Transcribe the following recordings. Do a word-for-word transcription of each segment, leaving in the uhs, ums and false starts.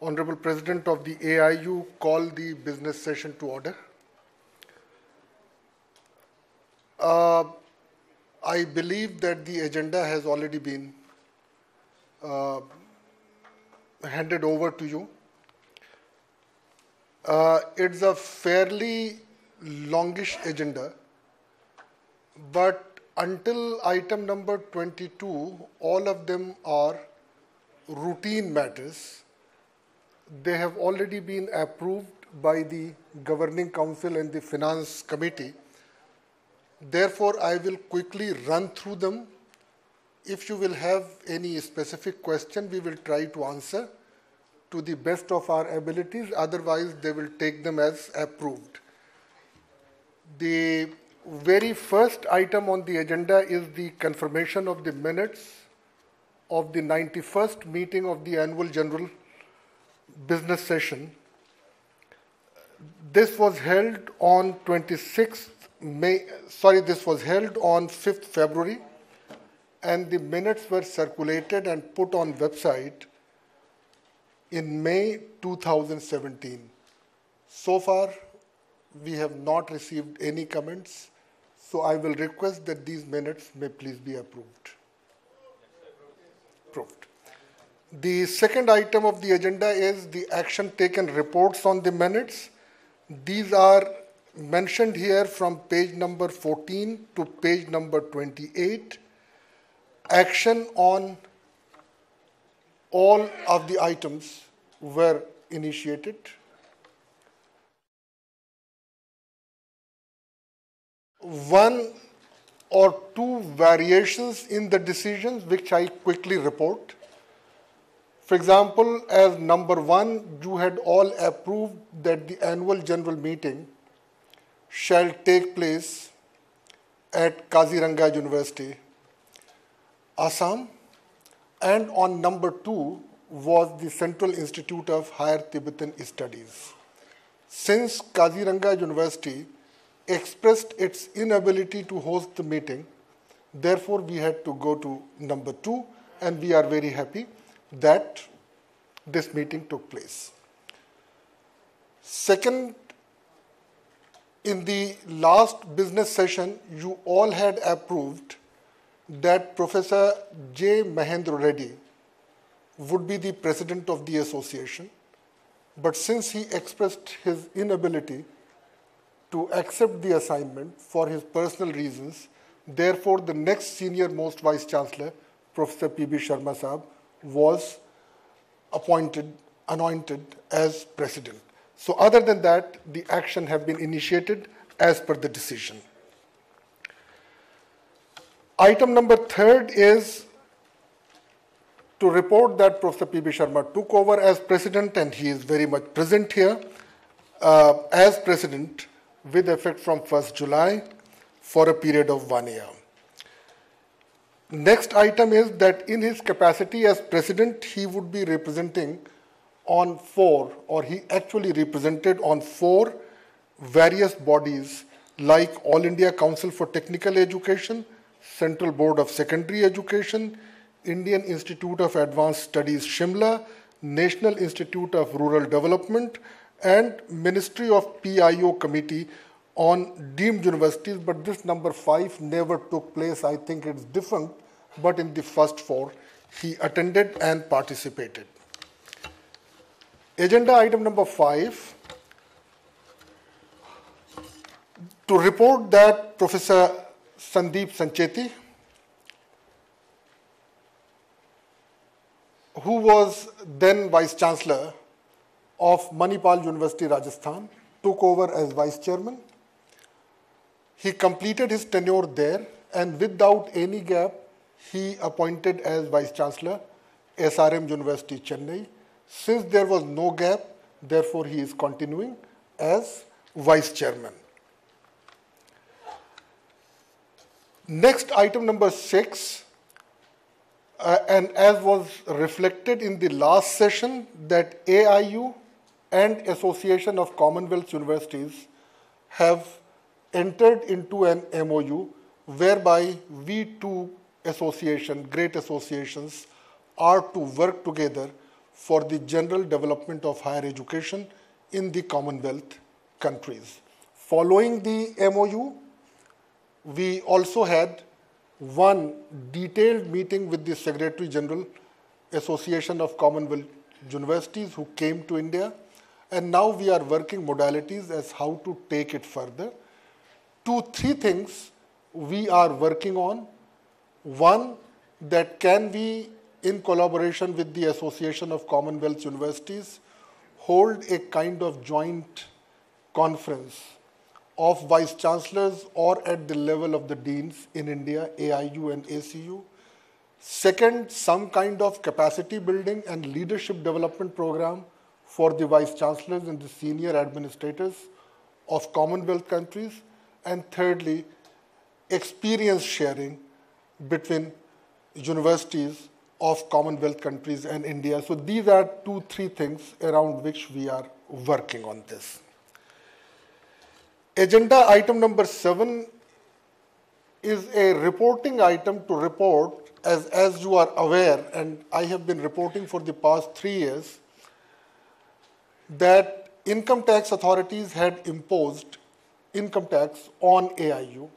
Honorable President of the A I U, call the business session to order. Uh, I believe that the agenda has already been uh, handed over to you. Uh, it's a fairly longish agenda, but until item number twenty-two, all of them are routine matters. They have already been approved by the Governing Council and the Finance Committee. Therefore, I will quickly run through them. If you will have any specific question, we will try to answer to the best of our abilities. Otherwise, they will take them as approved. The very first item on the agenda is the confirmation of the minutes of the ninety-first meeting of the Annual General Business Session. This was held on twenty-sixth May, sorry, this was held on fifth February, and the minutes were circulated and put on website in May two thousand seventeen. So far, we have not received any comments, so I will request that these minutes may please be approved. Approved. The second item of the agenda is the action taken reports on the minutes. These are mentioned here from page number fourteen to page number twenty-eight. Action on all of the items were initiated. One or two variations in the decisions which I quickly report. For example, as number one, you had all approved that the annual general meeting shall take place at Kaziranga University, Assam, and on number two was the Central Institute of Higher Tibetan Studies. Since Kaziranga University expressed its inability to host the meeting, therefore we had to go to number two, and we are very happy that this meeting took place. Second, in the last business session, you all had approved that Professor J. Mahendra Reddy would be the president of the association, but since he expressed his inability to accept the assignment for his personal reasons, therefore the next senior most vice chancellor, Professor P B Sharma Saab, was appointed, anointed as president. So other than that, the action have been initiated as per the decision. Item number third is to report that Professor P B Sharma took over as president, and he is very much present here uh, as president with effect from first July for a period of one year. Next item is that in his capacity as president, he would be representing on four, or he actually represented on four various bodies like All India Council for Technical Education, Central Board of Secondary Education, Indian Institute of Advanced Studies Shimla, National Institute of Rural Development, and Ministry of P I O Committee on Deemed Universities, but this number five never took place. I think it's different, but in the first four, he attended and participated. Agenda item number five, to report that Professor Sandeep Sancheti, who was then Vice Chancellor of Manipal University, Rajasthan, took over as Vice Chairman. He completed his tenure there, and without any gap, he appointed as Vice Chancellor S R M University, Chennai. Since there was no gap, therefore he is continuing as Vice Chairman. Next, item number six, uh, and as was reflected in the last session, that A I U and Association of Commonwealth Universities have entered into an M O U whereby we two association, great associations, are to work together for the general development of higher education in the Commonwealth countries. Following the M O U, we also had one detailed meeting with the Secretary General, Association of Commonwealth Universities, who came to India, and now we are working modalities as how to take it further. Two, three things we are working on. One, that can we, in collaboration with the Association of Commonwealth Universities, hold a kind of joint conference of vice chancellors or at the level of the deans in India, A I U and A C U. Second, some kind of capacity building and leadership development program for the vice chancellors and the senior administrators of Commonwealth countries. And thirdly, experience sharing between universities of Commonwealth countries and India. So these are two, three things around which we are working on this. Agenda item number seven is a reporting item to report, as, as you are aware, and I have been reporting for the past three years, that income tax authorities had imposed income tax on A I U,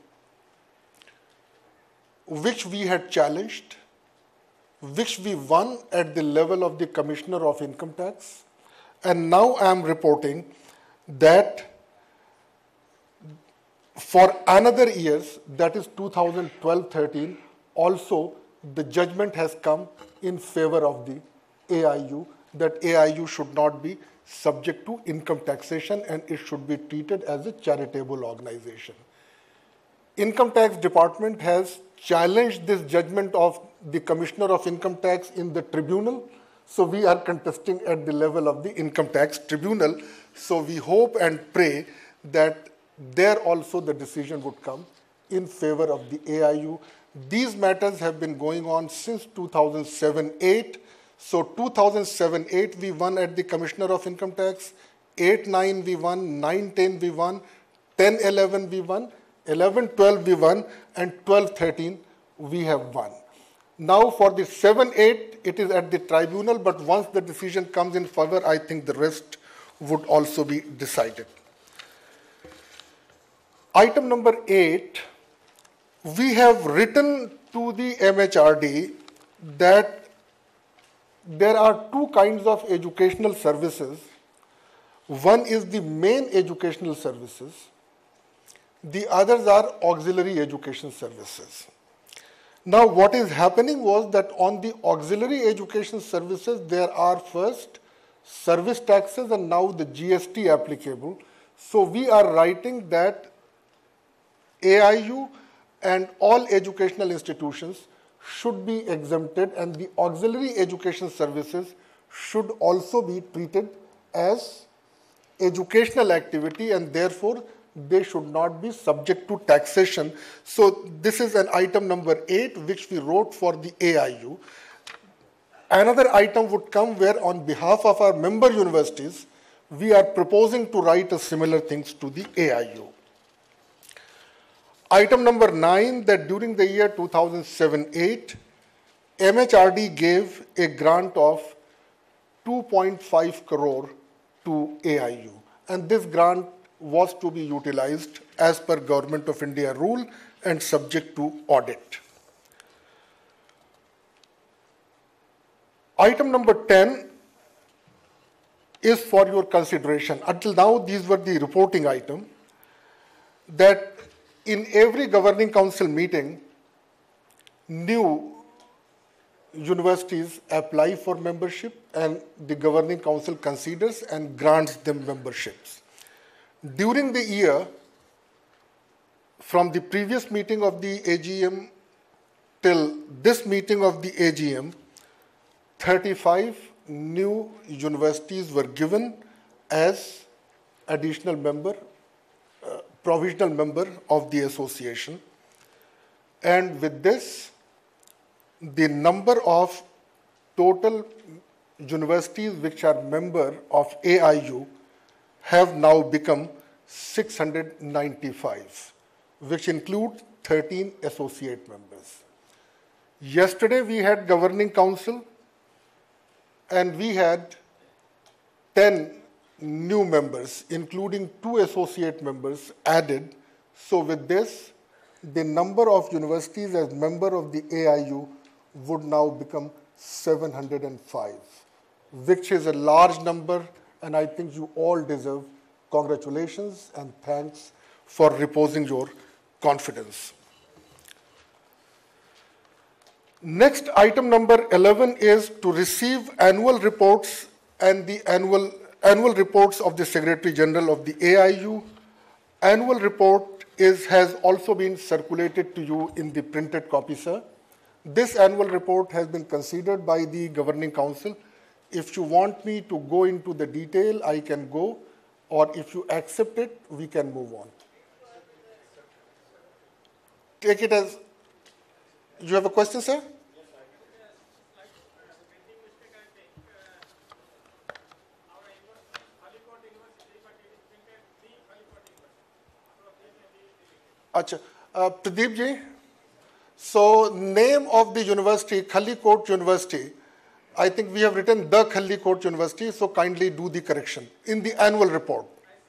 which we had challenged, which we won at the level of the Commissioner of Income Tax. And now I am reporting that for another years, that is two thousand twelve thirteen, also the judgment has come in favor of the A I U, that A I U should not be subject to income taxation and it should be treated as a charitable organization. Income Tax Department has challenged this judgment of the Commissioner of Income Tax in the tribunal, so we are contesting at the level of the Income Tax Tribunal. So we hope and pray that there also the decision would come in favor of the A I U. These matters have been going on since two thousand seven eight. So two thousand seven eight we won at the Commissioner of Income Tax, eight nine we won, nine ten we won, ten eleven we won, eleven twelve we won, and twelve thirteen we have won. Now for the seven eight, it is at the tribunal, but once the decision comes in favor, I think the rest would also be decided. Item number eight, we have written to the M H R D that there are two kinds of educational services. One is the main educational services. The others are auxiliary education services. Now what is happening was that on the auxiliary education services, there are first service taxes and now the G S T applicable. So we are writing that A I U and all educational institutions should be exempted and the auxiliary education services should also be treated as educational activity and therefore they should not be subject to taxation. So this is an item number eight which we wrote for the A I U. Another item would come where on behalf of our member universities, we are proposing to write a similar things to the A I U. Item number nine, that during the year two thousand seven eight, M H R D gave a grant of two point five crore to A I U. And this grant was to be utilized as per Government of India rule and subject to audit. Item number ten is for your consideration. Until now, these were the reporting item, that in every governing council meeting, new universities apply for membership and the governing council considers and grants them memberships. During the year, from the previous meeting of the A G M till this meeting of the A G M, thirty-five new universities were given as additional member, uh, provisional member of the association. And with this, the number of total universities which are member of A I U have now become six hundred ninety-five, which include thirteen associate members. Yesterday we had governing council and we had ten new members, including two associate members added. So with this, the number of universities as member of the A I U would now become seven hundred five, which is a large number, and I think you all deserve congratulations and thanks for reposing your confidence. Next, item number eleven is to receive annual reports and the annual, annual reports of the Secretary General of the A I U. Annual report is, has also been circulated to you in the printed copy, sir. This annual report has been considered by the Governing Council. If you want me to go into the detail, I can go, or if you accept it, we can move on. Take it as, you have a question, sir? Achha, uh, Pradeep ji, so name of the university, Khallikot University, I think we have written the Khallikot University, so kindly do the correction in the annual report.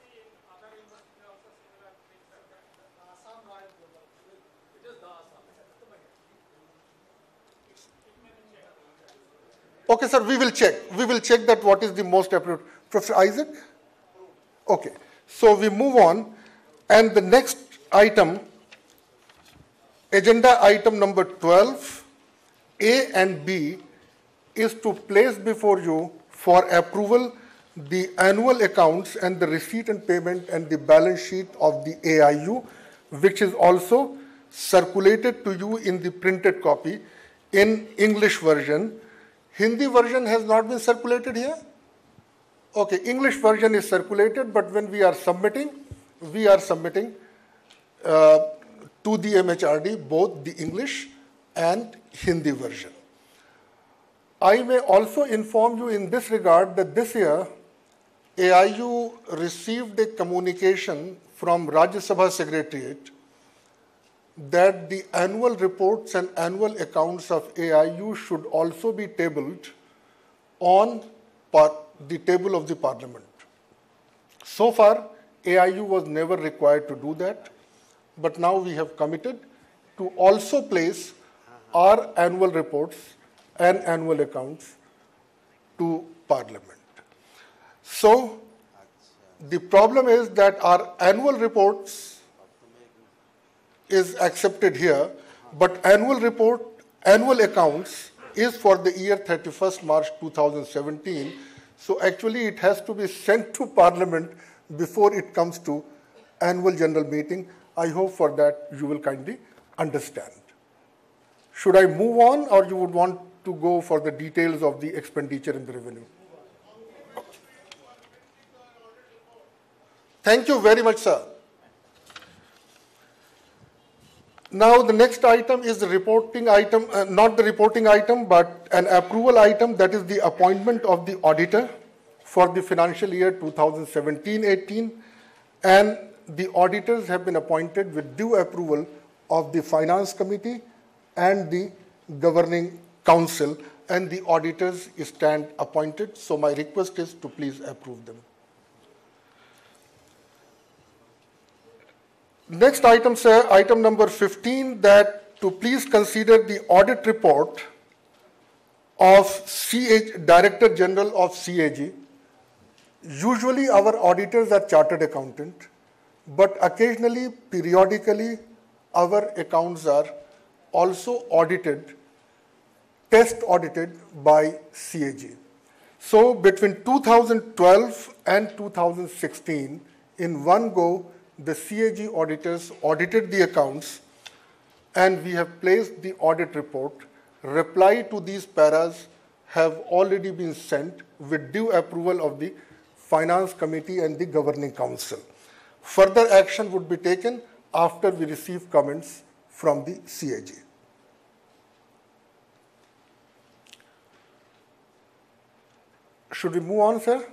Okay, sir, we will check. We will check that what is the most appropriate. Professor Isaac? Okay, so we move on, and the next item, agenda item number twelve, A and B, is to place before you for approval the annual accounts and the receipt and payment and the balance sheet of the A I U, which is also circulated to you in the printed copy in English version. Hindi version has not been circulated here? Okay, English version is circulated, but when we are submitting, we are submitting uh, to the M H R D both the English and Hindi version. I may also inform you in this regard that this year, A I U received a communication from Rajya Sabha Secretariat that the annual reports and annual accounts of A I U should also be tabled on the table of the Parliament. So far, A I U was never required to do that, but now we have committed to also place our annual reports and annual accounts to Parliament. So, the problem is that our annual reports is accepted here, but annual report, annual accounts is for the year thirty-first March two thousand seventeen. So actually it has to be sent to Parliament before it comes to annual general meeting. I hope for that you will kindly understand. Should I move on, or you would want to go for the details of the expenditure and the revenue? Thank you very much, sir. Now the next item is the reporting item, uh, not the reporting item, but an approval item, that is the appointment of the auditor for the financial year two thousand seventeen eighteen, and the auditors have been appointed with due approval of the Finance Committee and the Governing Council, and the auditors stand appointed. So my request is to please approve them. Next item, sir, item number fifteen, that to please consider the audit report of C A G, Director General of C A G. Usually our auditors are chartered accountant, but occasionally, periodically, our accounts are also audited, test audited by C A G. So between two thousand twelve and two thousand sixteen, in one go, the C A G auditors audited the accounts, and we have placed the audit report. Reply to these paras have already been sent with due approval of the Finance Committee and the Governing Council. Further action would be taken after we receive comments from the C A G. Should we move on, sir?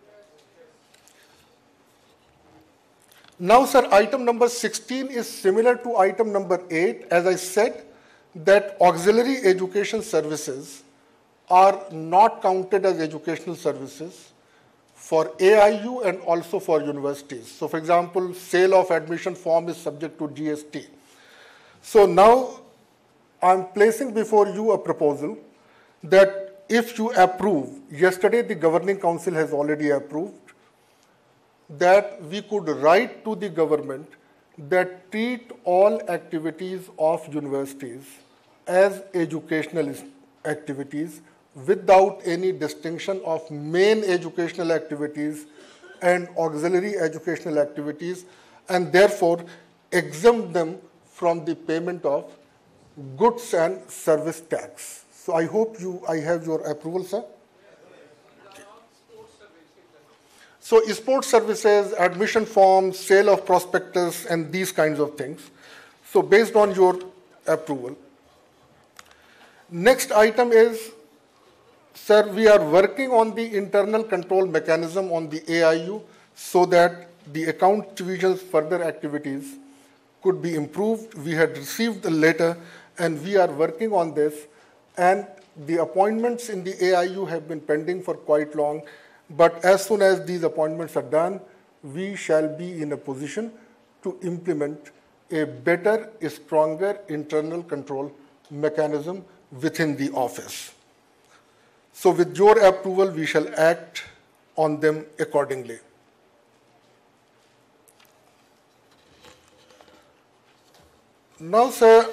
Now, sir, item number sixteen is similar to item number eight. As I said, that auxiliary education services are not counted as educational services for A I U and also for universities. So for example, sale of admission form is subject to G S T. So now I'm placing before you a proposal that if you approve, yesterday the governing council has already approved, that we could write to the government that treat all activities of universities as educational activities without any distinction of main educational activities and auxiliary educational activities, and therefore exempt them from the payment of goods and service tax. So I hope you, I have your approval, sir. So sports services, admission forms, sale of prospectus, and these kinds of things. So based on your approval. Next item is, sir, we are working on the internal control mechanism on the A I U so that the account division's further activities could be improved. We had received the letter and we are working on this, and the appointments in the A I U have been pending for quite long. But as soon as these appointments are done, we shall be in a position to implement a better, a stronger internal control mechanism within the office. So with your approval, we shall act on them accordingly. Now, sir,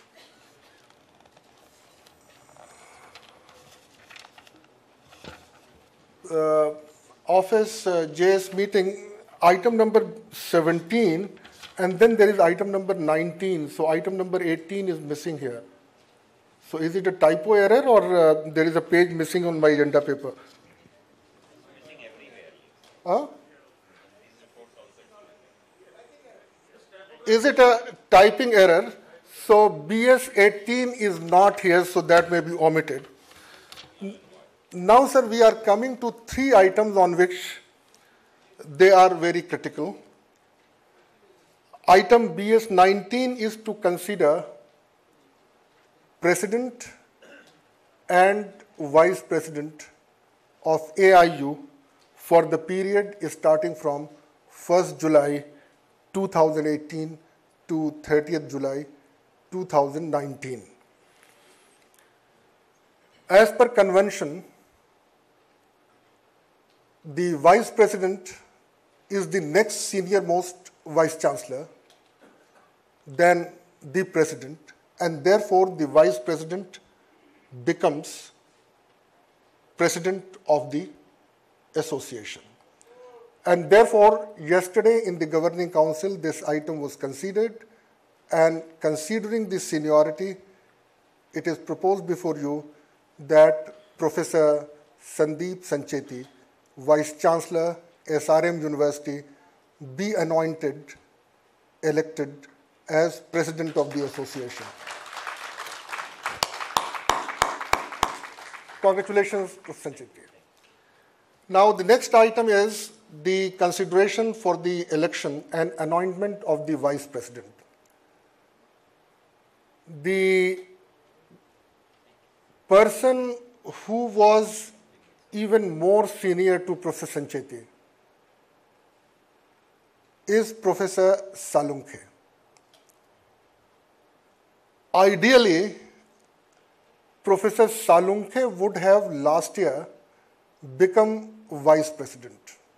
Uh, office uh, J S meeting, item number seventeen, and then there is item number nineteen. So item number eighteen is missing here. So is it a typo error, or uh, there is a page missing on my agenda paper? Missing everywhere. Huh? Is it a typing error? So B S eighteen is not here, so that may be omitted. Now, sir, we are coming to three items on which they are very critical. Item B S nineteen is to consider president and vice president of A I U for the period starting from first July two thousand eighteen to thirtieth July two thousand nineteen. As per convention, the vice president is the next senior most vice chancellor, then the president, and therefore the vice president becomes president of the association. And therefore, yesterday in the governing council, this item was considered, and considering the seniority, it is proposed before you that Professor Sandeep Sancheti, Vice Chancellor, S R M University, be anointed, elected as President of the Association. Congratulations, Professor Sancheti. Now, the next item is the consideration for the election and anointment of the Vice President. The person who was even more senior to Professor Sancheti is Professor Salunke. Ideally, Professor Salunke would have last year become vice president.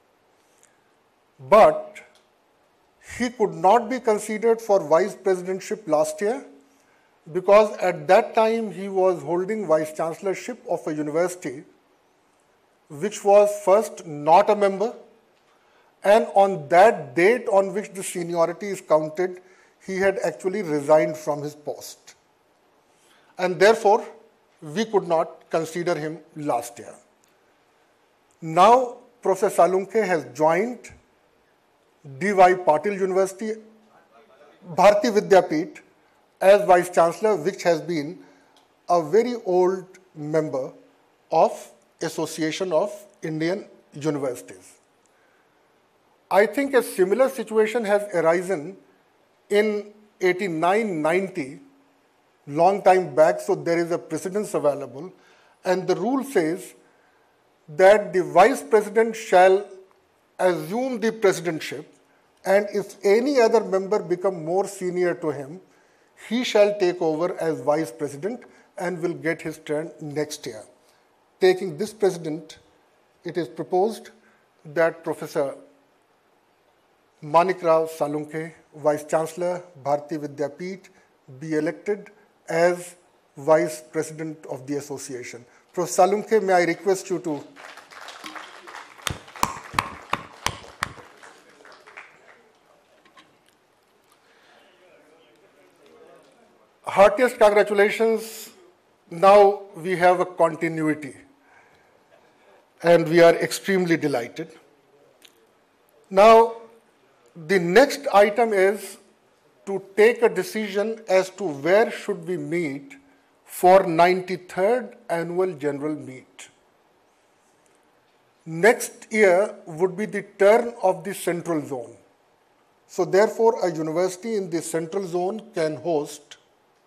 But he could not be considered for vice presidentship last year because at that time he was holding vice chancellorship of a university which was first not a member, and on that date on which the seniority is counted, he had actually resigned from his post. And therefore, we could not consider him last year. Now, Professor Salunke has joined D Y Patil University, Bharati Vidyapeeth, as Vice Chancellor, which has been a very old member of Association of Indian Universities. I think a similar situation has arisen in eighty-nine ninety, long time back, so there is a precedence available. And the rule says that the vice president shall assume the presidentship, and if any other member become more senior to him, he shall take over as vice president and will get his turn next year. Taking this precedent, it is proposed that Professor Manik Rao Salunke, Vice Chancellor, Bharati Vidyapeeth, be elected as Vice President of the Association. Professor Salunke, may I request you to heartiest congratulations. Now we have a continuity, and we are extremely delighted. Now, the next item is to take a decision as to where should we meet for ninety-third Annual General Meet. Next year would be the turn of the Central Zone. So therefore, a university in the Central Zone can host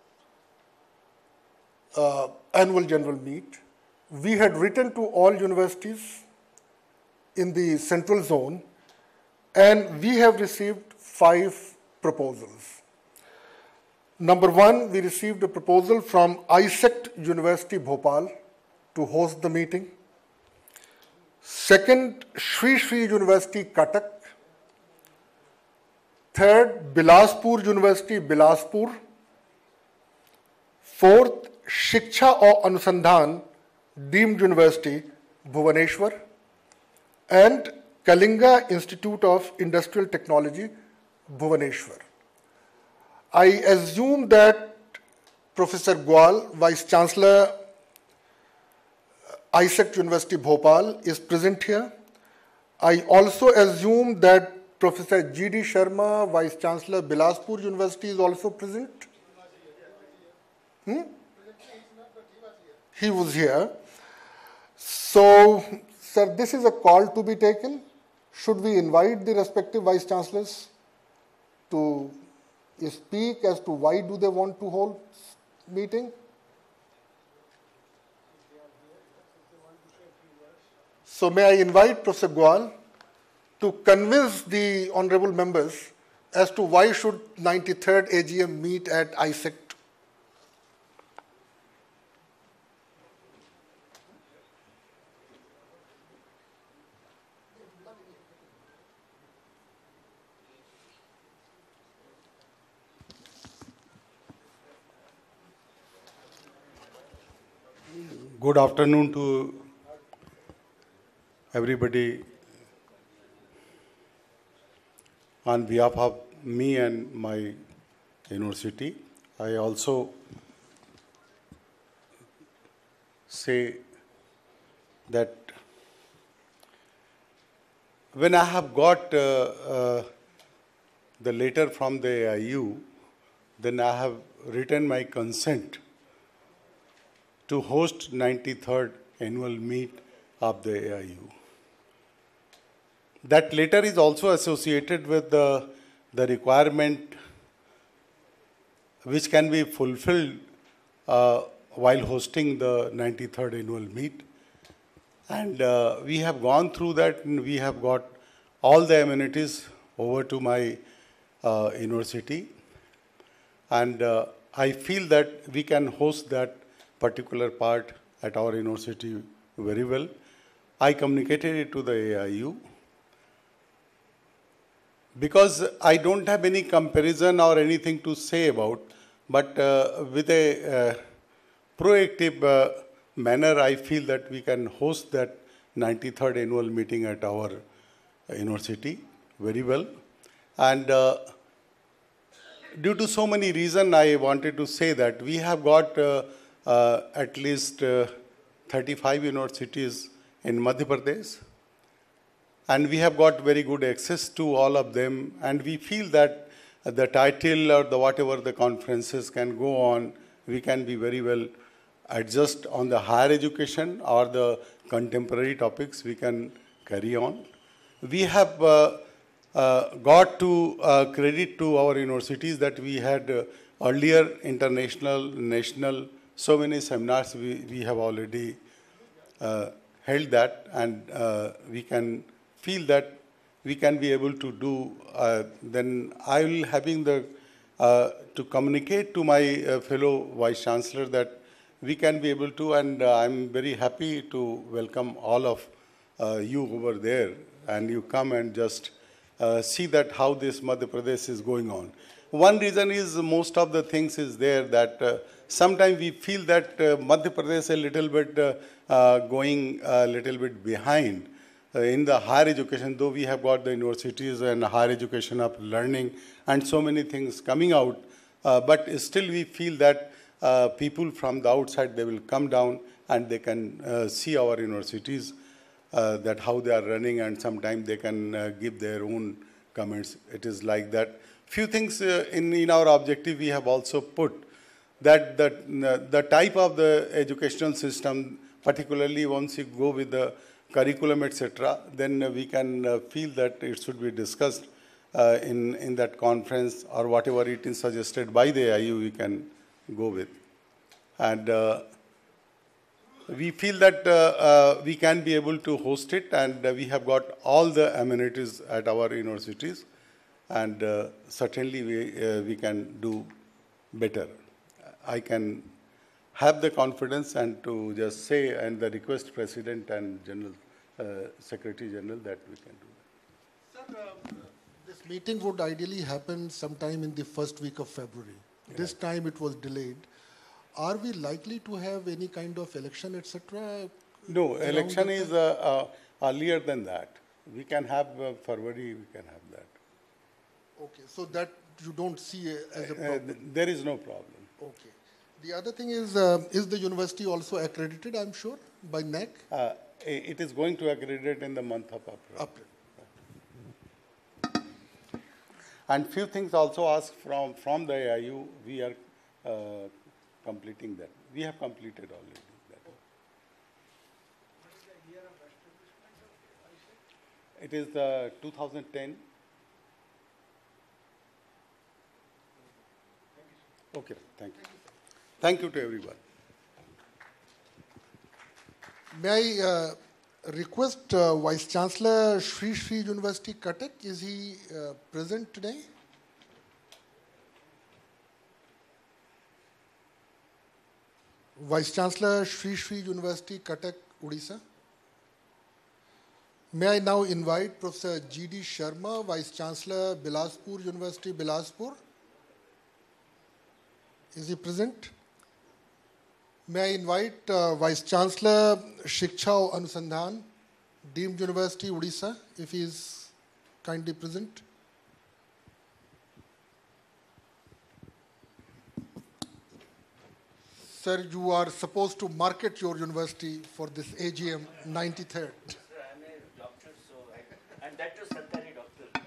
uh, Annual General Meet. We had written to all universities in the Central Zone, and we have received five proposals. Number one, we received a proposal from I S E C T University Bhopal to host the meeting. Second, Shri Shri University Cuttack. Third, Bilaspur University Bilaspur. Fourth, Shiksha aur Anusandhan Deemed University Bhubaneswar. And Kalinga Institute of Industrial Technology, Bhubaneswar. I assume that Professor Gwal, Vice Chancellor, I S E C T University Bhopal, is present here. I also assume that Professor G D Sharma, Vice Chancellor, Bilaspur University, is also present. Hmm? He was here. So, sir, this is a call to be taken. Should we invite the respective vice chancellors to speak as to why do they want to hold meeting? So may I invite Professor Gwal to convince the honorable members as to why should ninety-third A G M meet at I S E C T. Good afternoon to everybody. On behalf of me and my university, I also say that when I have got uh, uh, the letter from the A I U, then I have written my consent to host ninety-third annual meet of the A I U. That letter is also associated with the, the requirement which can be fulfilled uh, while hosting the ninety-third annual meet. And uh, we have gone through that, and we have got all the amenities over to my uh, university. And uh, I feel that we can host that particular part at our university very well. I communicated it to the A I U because I don't have any comparison or anything to say about, but uh, with a uh, proactive uh, manner, I feel that we can host that ninety-third annual meeting at our university very well. And uh, due to so many reasons, I wanted to say that we have got uh, uh, at least uh, thirty-five universities in Madhya Pradesh, and we have got very good access to all of them, and we feel that the title or the whatever the conferences can go on, we can be very well adjust on the higher education or the contemporary topics we can carry on. We have uh, uh, got to uh, credit to our universities that we had uh, earlier international, national, so many seminars we, we have already uh, held that, and uh, we can feel that we can be able to do, uh, then I will having the, uh, to communicate to my uh, fellow Vice Chancellor that we can be able to, and uh, I'm very happy to welcome all of uh, you over there, and you come and just uh, see that how this Madhya Pradesh is going on. One reason is most of the things is there that uh, sometimes we feel that uh, Madhya Pradesh is a little bit uh, uh, going a little bit behind uh, in the higher education, though we have got the universities and higher education of learning and so many things coming out, uh, but still we feel that uh, people from the outside, they will come down and they can uh, see our universities, uh, that how they are running, and sometimes they can uh, give their own comments. It is like that. Few things uh, in, in our objective we have also put that the, uh, the type of the educational system, particularly once you go with the curriculum, et cetera, then uh, we can uh, feel that it should be discussed uh, in, in that conference, or whatever it is suggested by the A I U, we can go with. And uh, we feel that uh, uh, we can be able to host it, and uh, we have got all the amenities at our universities, and uh, certainly we, uh, we can do better. I can have the confidence and to just say and the request President and General uh, Secretary General that we can do that. Sir, uh, this meeting would ideally happen sometime in the first week of February. Yeah. This time it was delayed. Are we likely to have any kind of election, et cetera? No, election is uh, uh, earlier than that. We can have uh, February, we can have that. Okay, so that you don't see as a problem? Uh, there is no problem. Okay. The other thing is, uh, is the university also accredited, I'm sure, by N A C? Uh, it is going to accredit in the month of April. April. And few things also asked from, from the A I U, we are uh, completing that. We have completed already that. What is the year of establishment of I C? It is uh, two thousand ten. Okay, thank you. Thank you to everyone. May I uh, request uh, Vice Chancellor Sri Sri University Cuttack, is he uh, present today? Vice Chancellor Sri Sri University Cuttack, Odisha. May I now invite Professor G D Sharma, Vice Chancellor Bilaspur University, Bilaspur. Is he present? May I invite uh, Vice Chancellor Shiksha Anusandhan, Deemed University, Odisha, if he is kindly present. Sir, you are supposed to market your university for this A G M ninety-third. Sir, I'm a doctor, so I, and that too Sarkari doctor.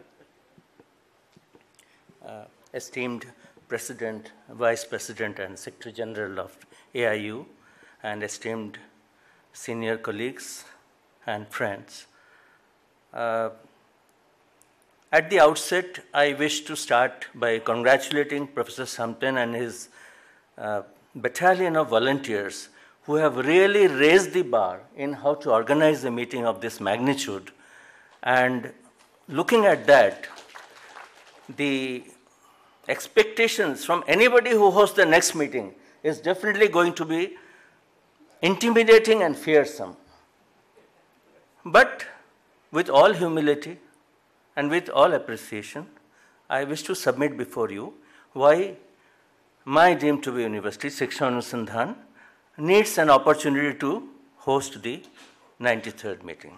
Uh, esteemed President, Vice President, and Secretary General of A I U, and esteemed senior colleagues and friends. Uh, at the outset, I wish to start by congratulating Professor Sampen and his uh, battalion of volunteers who have really raised the bar in how to organize a meeting of this magnitude. And looking at that, the expectations from anybody who hosts the next meeting is definitely going to be intimidating and fearsome. But with all humility and with all appreciation, I wish to submit before you why my dream to be university, Shiksha Anusandhan, needs an opportunity to host the ninety-third meeting.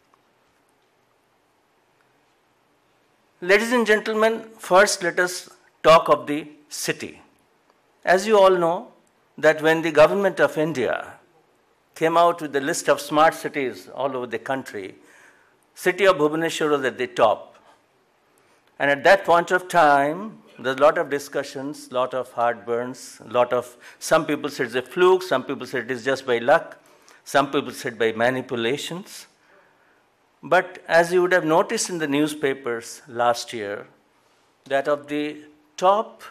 Ladies and gentlemen, first let us talk of the city. As you all know, that when the government of India came out with the list of smart cities all over the country, city of Bhubaneswar was at the top. And at that point of time, there's a lot of discussions, a lot of heartburns, a lot of, some people said it's a fluke, some people said it is just by luck, some people said by manipulations. But as you would have noticed in the newspapers last year, that of the top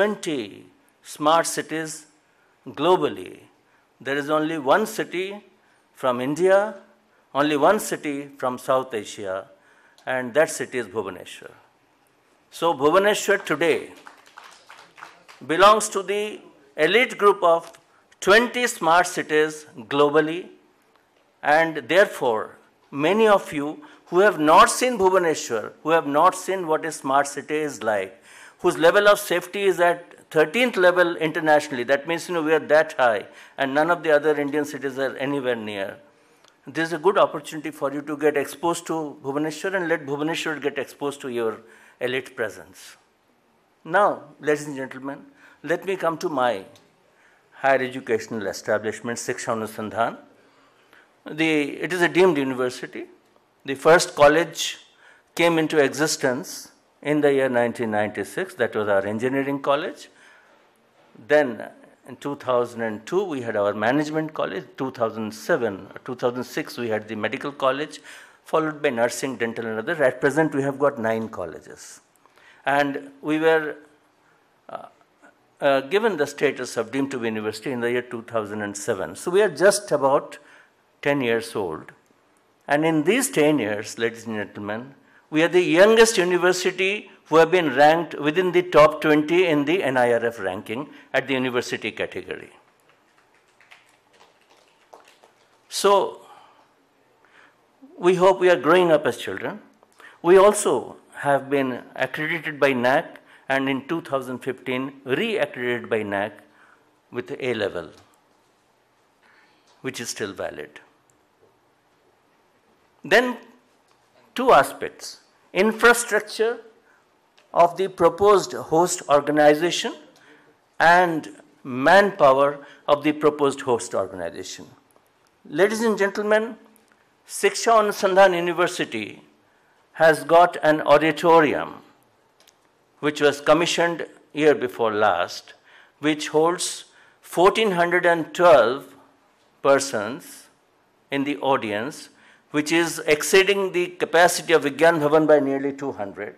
twenty smart cities globally, there is only one city from India, only one city from South Asia, and that city is Bhubaneswar. So Bhubaneswar today belongs to the elite group of twenty smart cities globally, and therefore many of you who have not seen Bhubaneswar, who have not seen what a smart city is like, whose level of safety is at thirteenth level internationally, that means you know we are that high and none of the other Indian cities are anywhere near. This is a good opportunity for you to get exposed to Bhubaneswar and let Bhubaneswar get exposed to your elite presence. Now, ladies and gentlemen, let me come to my higher educational establishment, Shiksha Anusandhan. The, it is a deemed university. The first college came into existence in the year nineteen ninety-six. That was our engineering college. Then in two thousand two, we had our management college. two thousand seven, two thousand six, we had the medical college, followed by nursing, dental, and other. At present, we have got nine colleges. And we were uh, uh, given the status of deemed to be university in the year two thousand seven. So we are just about ten years old. And in these ten years, ladies and gentlemen, we are the youngest university who have been ranked within the top twenty in the N I R F ranking at the university category. So, we hope we are growing up as children. We also have been accredited by N A C and in two thousand fifteen re-accredited by N A C with A level, which is still valid. Then two aspects: infrastructure of the proposed host organization and manpower of the proposed host organization. Ladies and gentlemen, Shiksha Anusandhan University has got an auditorium which was commissioned year before last, which holds one thousand four hundred twelve persons in the audience, which is exceeding the capacity of Vigyan Bhavan by nearly two hundred.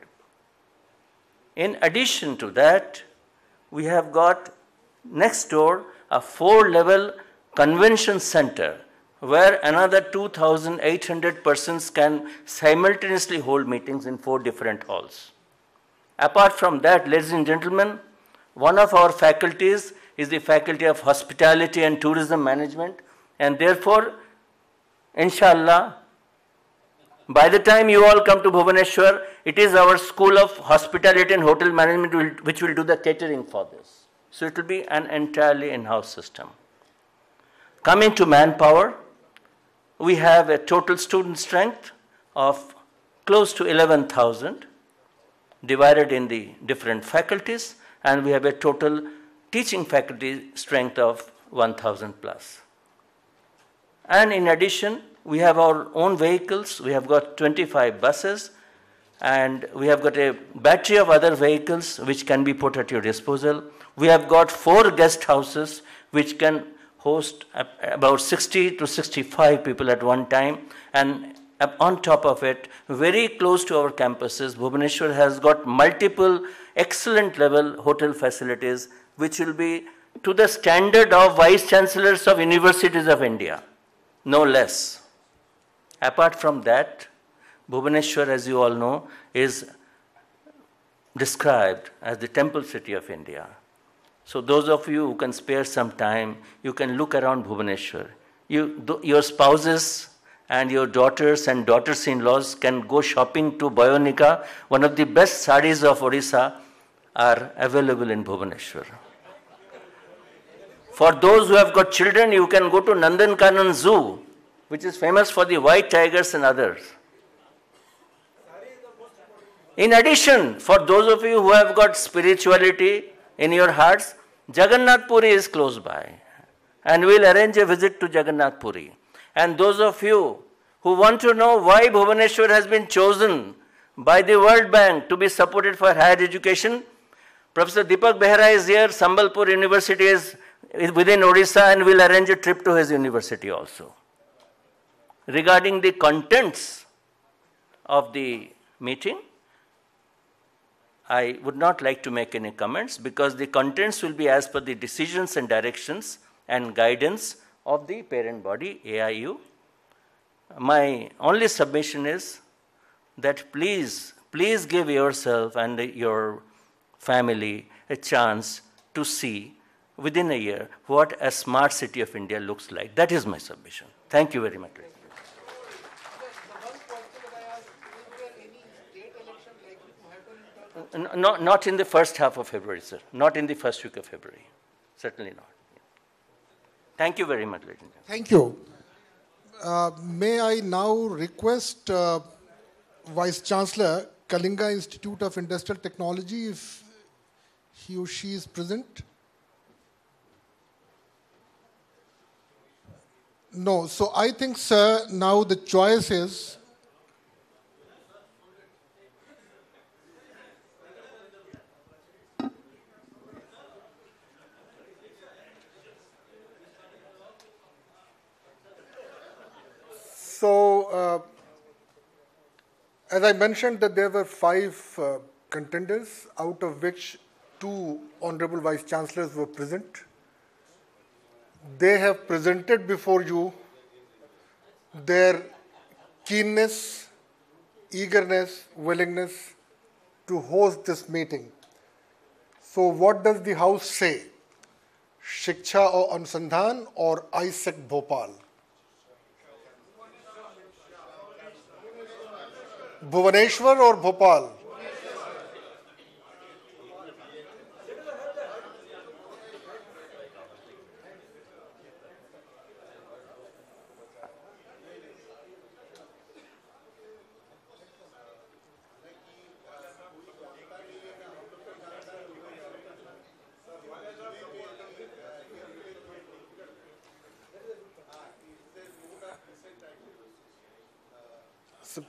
In addition to that, we have got next door a four-level convention center where another two thousand eight hundred persons can simultaneously hold meetings in four different halls. Apart from that, ladies and gentlemen, one of our faculties is the Faculty of Hospitality and Tourism Management, and therefore, inshallah, by the time you all come to Bhubaneswar, it is our School of Hospitality and Hotel Management which will do the catering for this. So it will be an entirely in-house system. Coming to manpower, we have a total student strength of close to eleven thousand divided in the different faculties, and we have a total teaching faculty strength of one thousand plus. And in addition, we have our own vehicles. We have got twenty-five buses, and we have got a battery of other vehicles which can be put at your disposal. We have got four guest houses which can host about sixty to sixty-five people at one time, and on top of it, very close to our campuses, Bhubaneswar has got multiple excellent level hotel facilities which will be to the standard of vice chancellors of universities of India, no less. Apart from that, Bhubaneswar, as you all know, is described as the temple city of India. So those of you who can spare some time, you can look around Bhubaneswar. You, your spouses and your daughters and daughters-in-laws can go shopping to Bionica. One of the best sarees of Odisha are available in Bhubaneswar. For those who have got children, you can go to Nandankanan Zoo, which is famous for the white tigers and others. In addition, for those of you who have got spirituality in your hearts, Jagannath Puri is close by, and we'll arrange a visit to Jagannath Puri. And those of you who want to know why Bhubaneswar has been chosen by the World Bank to be supported for higher education, Professor Deepak Behera is here, Sambalpur University is within Odisha, and we'll arrange a trip to his university also. Regarding the contents of the meeting, I would not like to make any comments because the contents will be as per the decisions and directions and guidance of the parent body, A I U. My only submission is that please, please give yourself and your family a chance to see within a year what a smart city of India looks like. That is my submission. Thank you very much. The one question that I asked, is there any state election likely to happen in terms of? No, not in the first half of February, sir. Not in the first week of February. Certainly not. Thank you very much, ladies and gentlemen. Thank you. Uh, may I now request uh, Vice Chancellor, Kalinga Institute of Industrial Technology, if he or she is present? No. So I think, sir, now the choice is So, uh, as I mentioned that there were five uh, contenders, out of which two honorable vice chancellors were present. They have presented before you their keenness, eagerness, willingness to host this meeting. So what does the House say? Shiksha or Anusandhan or I S E C Bhopal? Bhuvaneshwar or Bhopal? So,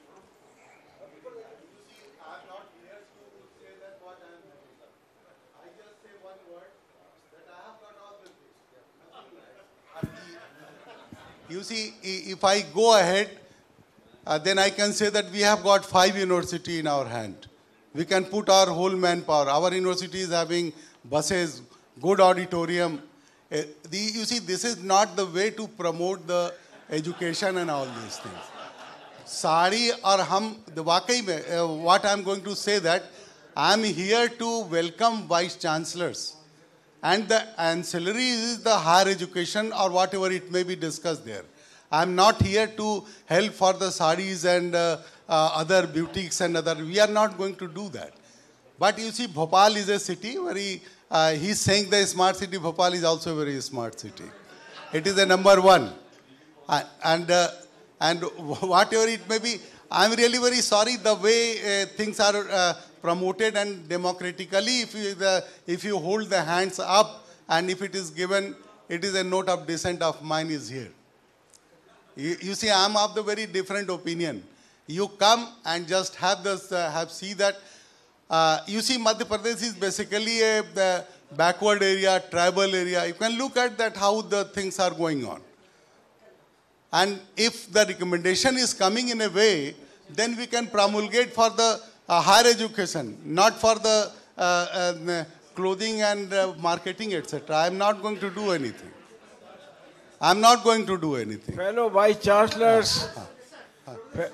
You see, if I go ahead, uh, then I can say that we have got five universities in our hand. We can put our whole manpower. Our university is having buses, good auditorium. Uh, the, you see, this is not the way to promote the education and all these things. Sari or hum, the wakai mein, uh, what I am going to say that I am here to welcome vice chancellors. And the ancillary is the higher education or whatever it may be discussed there. I am not here to help for the saris and uh, uh, other boutiques and other. We are not going to do that. But you see, Bhopal is a city where he, uh, he's saying the smart city. Bhopal is also a very smart city. It is a number one. Uh, and, uh, and whatever it may be, I am really very sorry the way uh, things are uh, promoted and democratically. If you, the, if you hold the hands up and if it is given, it is a note of dissent of mine is here. You, you see, I am of the very different opinion. You come and just have this, uh, have see that. Uh, you see, Madhya Pradesh is basically a the backward area, tribal area. You can look at that how the things are going on. And if the recommendation is coming in a way, then we can promulgate for the uh, higher education, not for the uh, uh, clothing and uh, marketing, et cetera. I am not going to do anything. I am not going to do anything. Fellow Vice Chancellors, fe-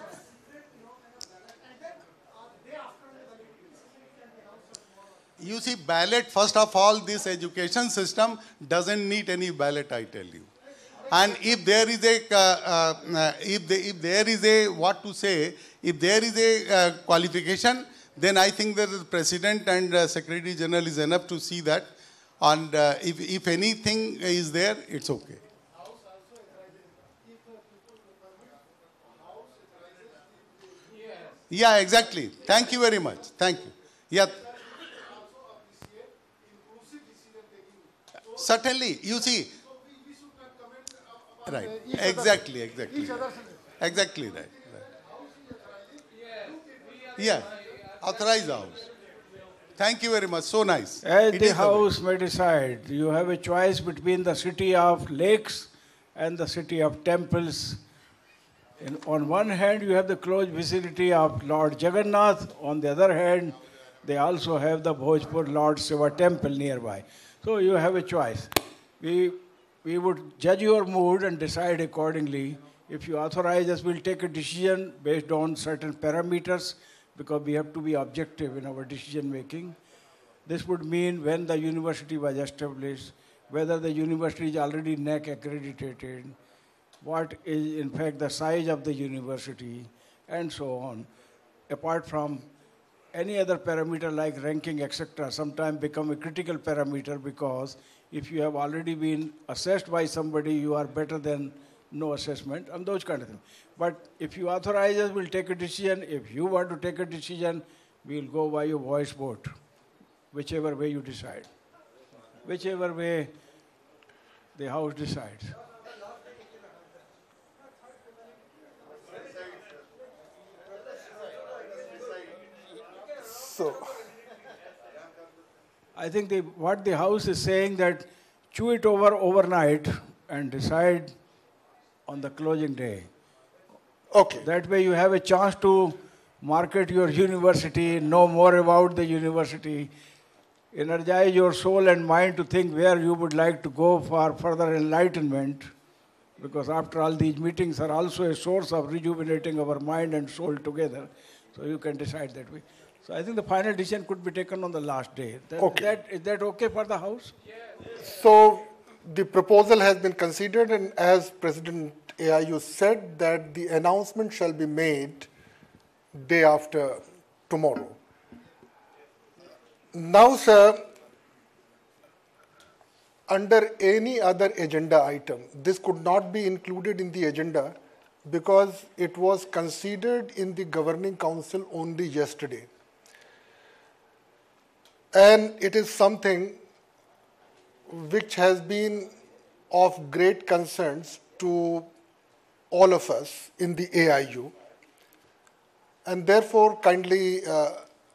You see, ballot, first of all, this education system doesn't need any ballot, I tell you. And if there is a, uh, uh, if, the, if there is a, what to say, if there is a uh, qualification, then I think that the President and uh, Secretary General is enough to see that. And uh, if, if anything is there, it's okay. Yeah, exactly. Thank you very much. Thank you. Yeah. Certainly. You see. Right. Exactly, exactly. Exactly right. right. Yeah. Authorize the House. Thank you very much. So nice. as It the is House may decide, you have a choice between the city of lakes and the city of temples. In, on one hand, you have the close vicinity of Lord Jagannath. On the other hand, they also have the Bhojpur Lord Shiva temple nearby. So you have a choice. We, we would judge your mood and decide accordingly If you authorize us, we'll take a decision based on certain parameters because we have to be objective in our decision making. This would mean when the university was established, whether the university is already N A C accredited, what is in fact the size of the university, and so on. Apart from any other parameter like ranking, et cetera, sometimes become a critical parameter because if you have already been assessed by somebody, you are better than no assessment, and those kind of things. But if you authorize us, we'll take a decision. If you want to take a decision, we'll go by your voice vote, whichever way you decide, whichever way the House decides. So, I think the, what the House is saying that chew it over overnight and decide on the closing day. okay. That way you have a chance to market your university, know more about the university, energize your soul and mind to think where you would like to go for further enlightenment. Because after all, these meetings are also a source of rejuvenating our mind and soul together. So you can decide that way. So I think the final decision could be taken on the last day. That, Okay. that, is that okay for the House? So the proposal has been considered, and as President A I U said, that the announcement shall be made day after tomorrow. Now, sir, under any other agenda item, this could not be included in the agenda because it was considered in the Governing Council only yesterday. And it is something which has been of great concerns to all of us in the A I U. And therefore, kindly uh,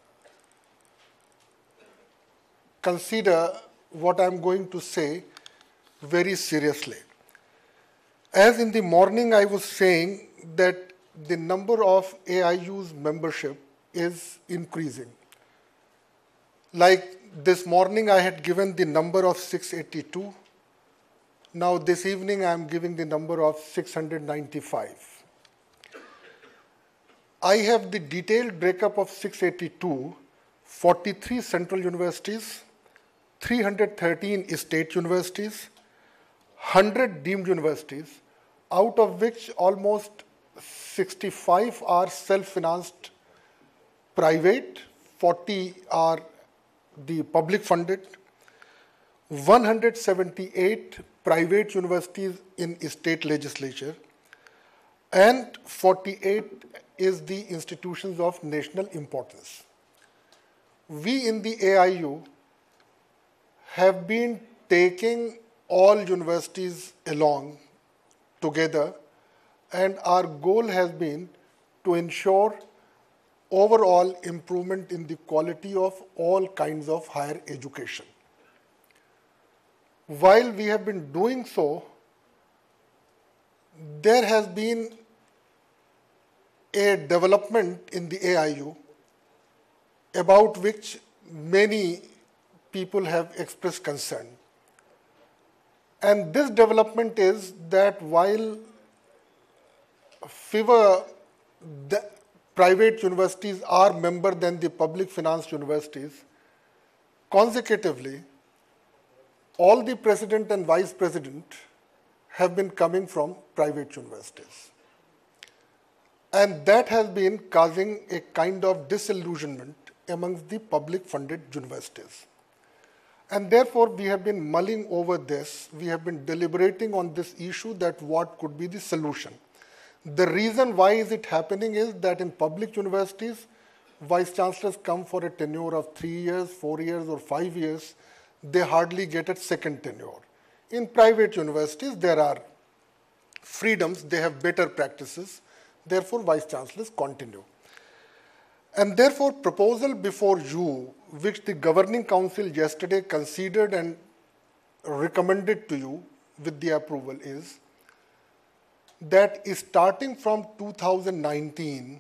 consider what I'm going to say very seriously. As in the morning I was saying that the number of A I U's membership is increasing. Like this morning I had given the number of six eighty-two. Now this evening I am giving the number of six hundred ninety-five. I have the detailed breakup of six eighty-two, forty-three central universities, three hundred thirteen state universities, one hundred deemed universities, out of which almost sixty-five are self-financed private, forty are the public funded, one hundred seventy-eight private universities in state legislature, and forty-eight is the institutions of national importance. We in the A I U have been taking all universities along together, and our goal has been to ensure overall improvement in the quality of all kinds of higher education. While we have been doing so, there has been a development in the A I U about which many people have expressed concern. And this development is that while fewer the private universities are member than the public financed universities, consecutively, all the president and vice president have been coming from private universities. And that has been causing a kind of disillusionment amongst the public funded universities. And therefore, we have been mulling over this. We have been deliberating on this issue that what could be the solution. The reason why is it happening is that in public universities, vice chancellors come for a tenure of three years, four years, or five years. They hardly get a second tenure. In private universities, there are freedoms. They have better practices. Therefore, vice chancellors continue. And therefore, proposal before you, which the Governing Council yesterday considered and recommended to you with the approval, is that starting from two thousand nineteen,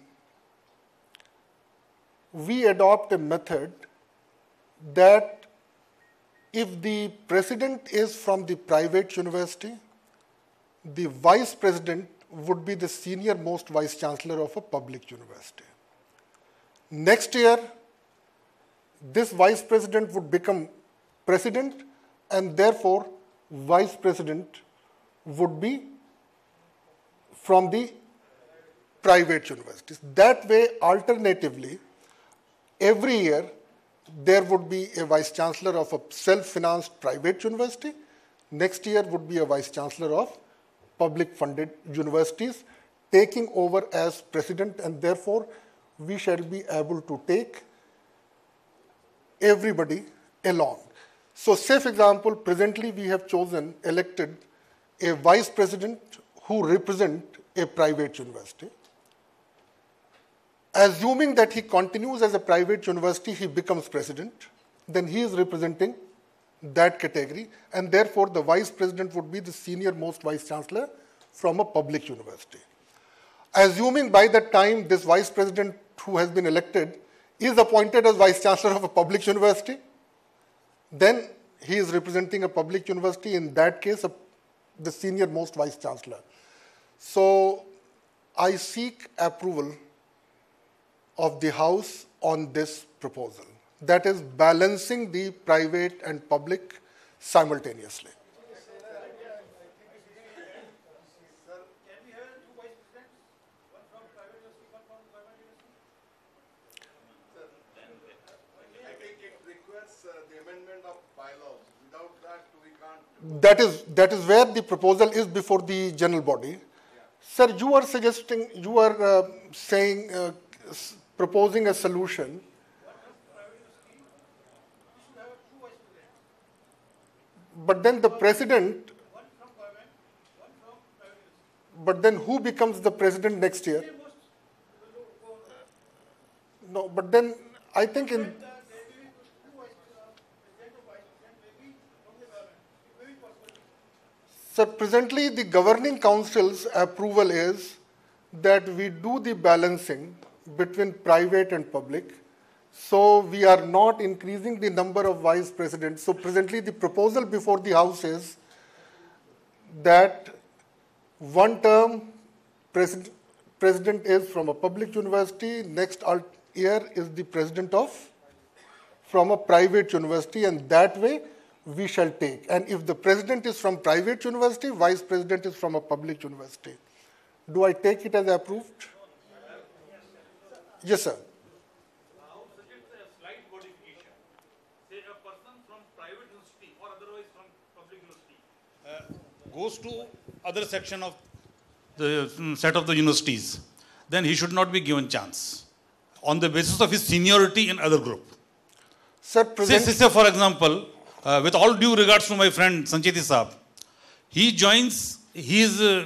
we adopt a method that if the president is from the private university, the vice president would be the senior most vice chancellor of a public university. Next year, this vice president would become president, and therefore vice president would be from the private universities. That way, alternatively, every year there would be a vice chancellor of a self-financed private university. Next year would be a vice chancellor of public funded universities taking over as president, and therefore we shall be able to take everybody along. So say, for example, presently we have chosen, elected a vice president who represent a private university. Assuming that he continues as a private university, he becomes president, then he is representing that category, and therefore the vice president would be the senior most vice chancellor from a public university. Assuming by that time this vice president who has been elected is appointed as vice chancellor of a public university, then he is representing a public university, in that case a, the senior most vice chancellor. So I seek approval of the House on this proposal, that is balancing the private and public simultaneously. That is, that is where the proposal is before the general body. Yeah. Sir, you are suggesting, you are uh, saying, uh, proposing a solution. But then the president, but then who becomes the president next year? No, but then I think in... Sir, presently the governing council's approval is that we do the balancing between private and public. So we are not increasing the number of vice presidents. So presently the proposal before the House is that one term president, president is from a public university, next year is the president of from a private university, and that way we shall take. And if the president is from private university, vice president is from a public university. Do I take it as approved? Yes, sir. Now, suggest a slight modification. Say a person from private university or otherwise from public university uh, goes to other section of the um, set of the universities, then he should not be given chance on the basis of his seniority in other group. Sir, say, say, say for example, uh, with all due regards to my friend Sancheti Saab, he joins, he is uh,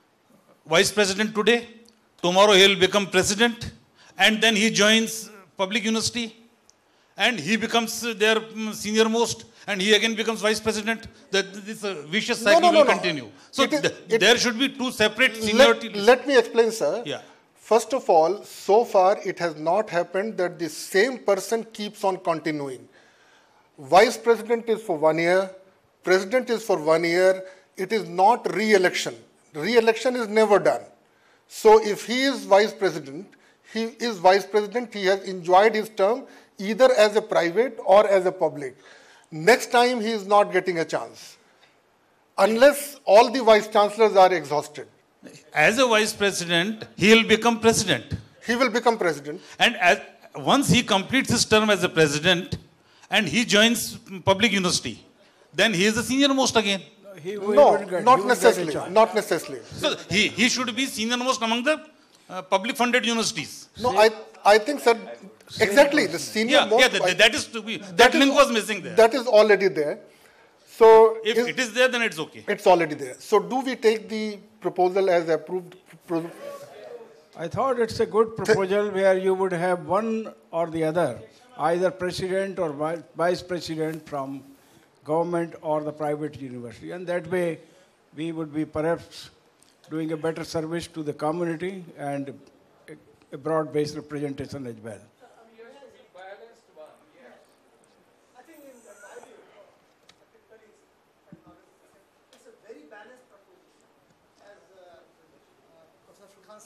vice president today, tomorrow he will become president, and then he joins public university, and he becomes their senior most, and he again becomes vice president. That this uh, vicious cycle no, no, no, will no. continue. So It is, th it, there should be two separate seniority. Let, let me explain, sir. Yeah. First of all, so far it has not happened that the same person keeps on continuing. Vice president is for one year, president is for one year. It is not re-election. Re-election is never done. So if he is vice president, he is vice president, he has enjoyed his term either as a private or as a public. Next time he is not getting a chance, unless all the vice chancellors are exhausted. As a vice president, he will become president. He will become president. And as, once he completes his term as a president and he joins public university, then he is the senior most again. He will No, get, not he will get a necessarily. chance. Not necessarily. So he, he should be senior most among the uh, public funded universities. No, I, I think, sir, exactly, the senior Yeah, most. yeah, that, that is to be, that, that is link al- was missing there. That is already there. So If is- it is there, then it's okay. it's already there. So do we take the proposal as approved? Pro- I thought it's a good proposal where you would have one or the other, either president or vi- vice president from government or the private university. And that way, we would be perhaps doing a better service to the community and a, a broad-based representation as well. I think in my view, typically it's a very balanced proposition. As uh,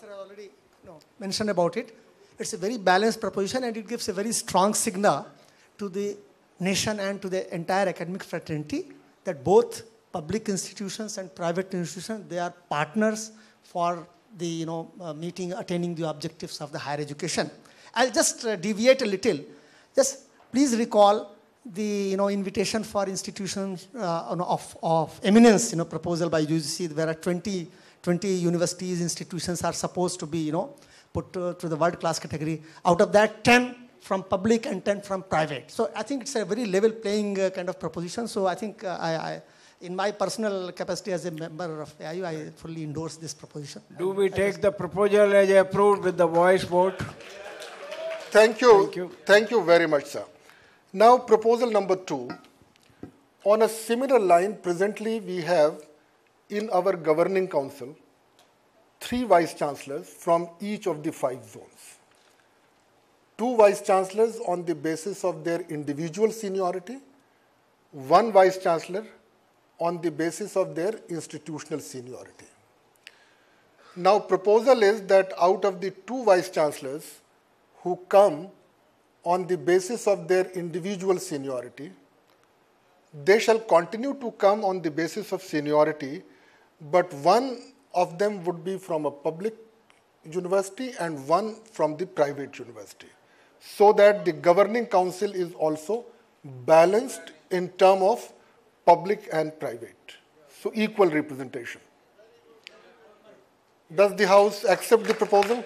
Sir, I already you know, mentioned about it. It's a very balanced proposition and it gives a very strong signal to the nation and to the entire academic fraternity that both public institutions and private institutions, they are partners for the you know, uh, meeting, attaining the objectives of the higher education. I'll just uh, deviate a little. Just please recall the you know, invitation for institutions uh, of, of eminence you know, proposal by U G C, where are twenty, twenty universities, institutions are supposed to be you know, put uh, to the world-class category. Out of that, ten from public and ten from private. So I think it's a very level playing uh, kind of proposition. So I think uh, I, I, in my personal capacity as a member of A I U, I fully endorse this proposition. Do we take the proposal as approved with the voice vote? Thank you. Thank you. Thank you very much, sir. Now, proposal number two. On a similar line, presently we have in our governing council three vice chancellors from each of the five zones. Two vice chancellors on the basis of their individual seniority, one vice chancellor on the basis of their institutional seniority. Now, proposal is that out of the two vice chancellors who come on the basis of their individual seniority, they shall continue to come on the basis of seniority, but one of them would be from a public university and one from the private university, so that the governing council is also balanced in terms of public and private. So equal representation. Does the House accept the proposal?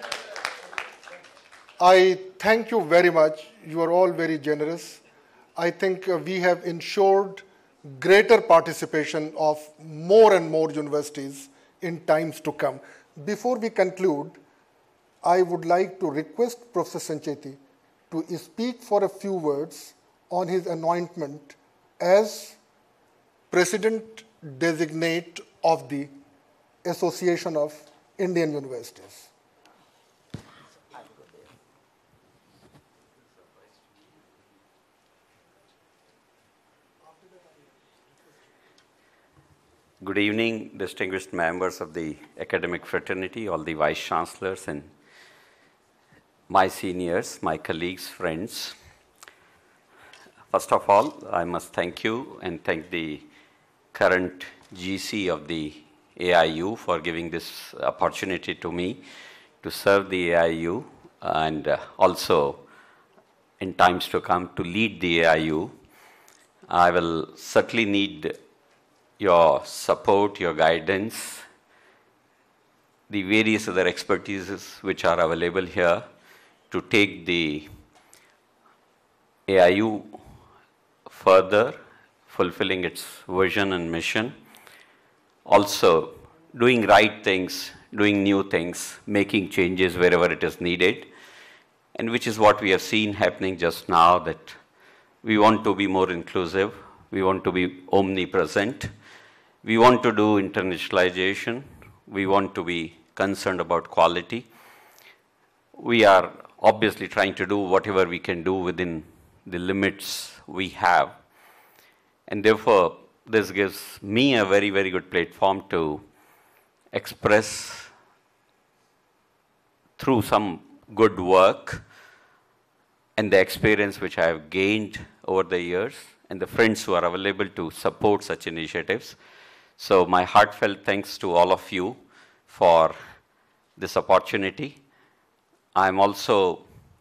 I thank you very much. You are all very generous. I think uh, we have ensured greater participation of more and more universities in times to come. Before we conclude, I would like to request Professor Sancheti to speak for a few words on his anointment as President Designate of the Association of Indian Universities. Good evening, distinguished members of the academic fraternity, all the vice chancellors and my seniors, my colleagues, friends. First of all, I must thank you and thank the current G C of the A I U for giving this opportunity to me to serve the A I U and uh, also in times to come to lead the A I U. I will certainly need your support, your guidance, the various other expertises which are available here to take the A I U further, fulfilling its vision and mission, also doing right things, doing new things, making changes wherever it is needed, and which is what we have seen happening just now, that we want to be more inclusive, we want to be omnipresent, we want to do internationalization, we want to be concerned about quality. We are obviously trying to do whatever we can do within the limits we have. And therefore, this gives me a very, very good platform to express through some good work and the experience which I have gained over the years and the friends who are available to support such initiatives. So my heartfelt thanks to all of you for this opportunity. I'm also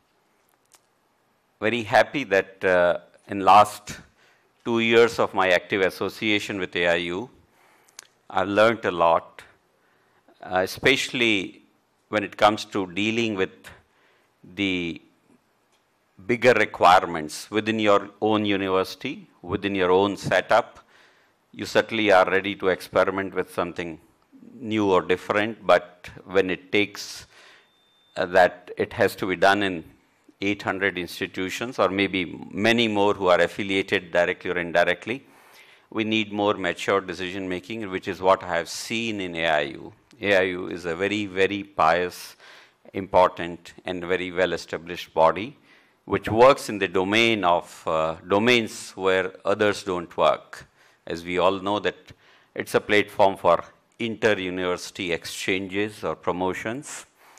very happy that uh, in last two years of my active association with A I U, I've learned a lot, uh, especially when it comes to dealing with the bigger requirements within your own university, within your own setup. You certainly are ready to experiment with something new or different, but when it takes uh, that it has to be done in eight hundred institutions or maybe many more who are affiliated directly or indirectly, we need more mature decision making, which is what I have seen in A I U. A I U is a very, very pious, important and very well established body which works in the domain of uh, domains where others don't work. As we all know that it's a platform for inter-university exchanges or promotions.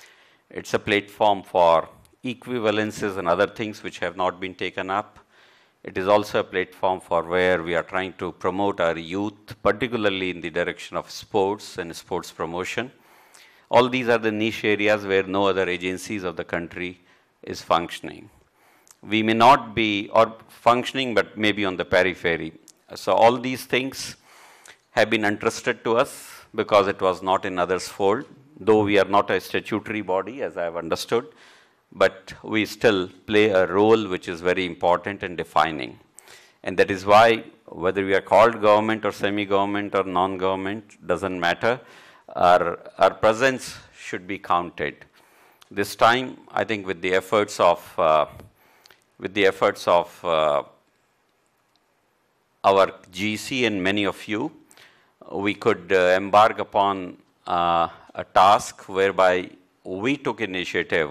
It's a platform for equivalences and other things which have not been taken up. It is also a platform for where we are trying to promote our youth, particularly in the direction of sports and sports promotion. All these are the niche areas where no other agencies of the country is functioning. We may not be, or functioning, but maybe on the periphery. So all these things have been entrusted to us because it was not in others' fold, though we are not a statutory body, as I have understood, but we still play a role which is very important and defining. And that is why, whether we are called government or semi-government or non-government, doesn't matter, our, our presence should be counted. This time, I think with the efforts of, uh, with the efforts of uh, our G C and many of you, we could uh, embark upon uh, a task whereby we took initiative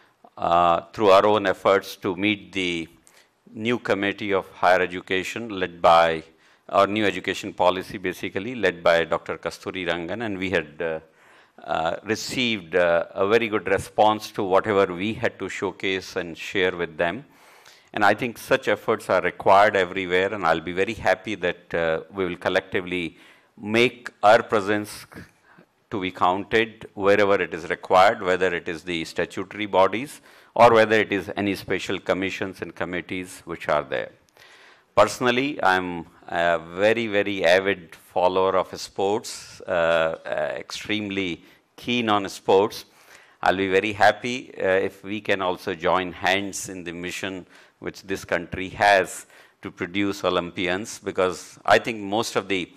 uh, through our own efforts to meet the new committee of higher education led by, our new education policy basically, led by Doctor Kasturi Rangan, and we had uh, uh, received uh, a very good response to whatever we had to showcase and share with them. And I think such efforts are required everywhere, and I'll be very happy that uh, we will collectively make our presence to be counted wherever it is required, whether it is the statutory bodies or whether it is any special commissions and committees which are there. Personally, I'm a very, very avid follower of sports, uh, uh, extremely keen on sports. I'll be very happy uh, if we can also join hands in the mission which this country has to produce Olympians, because I think most of the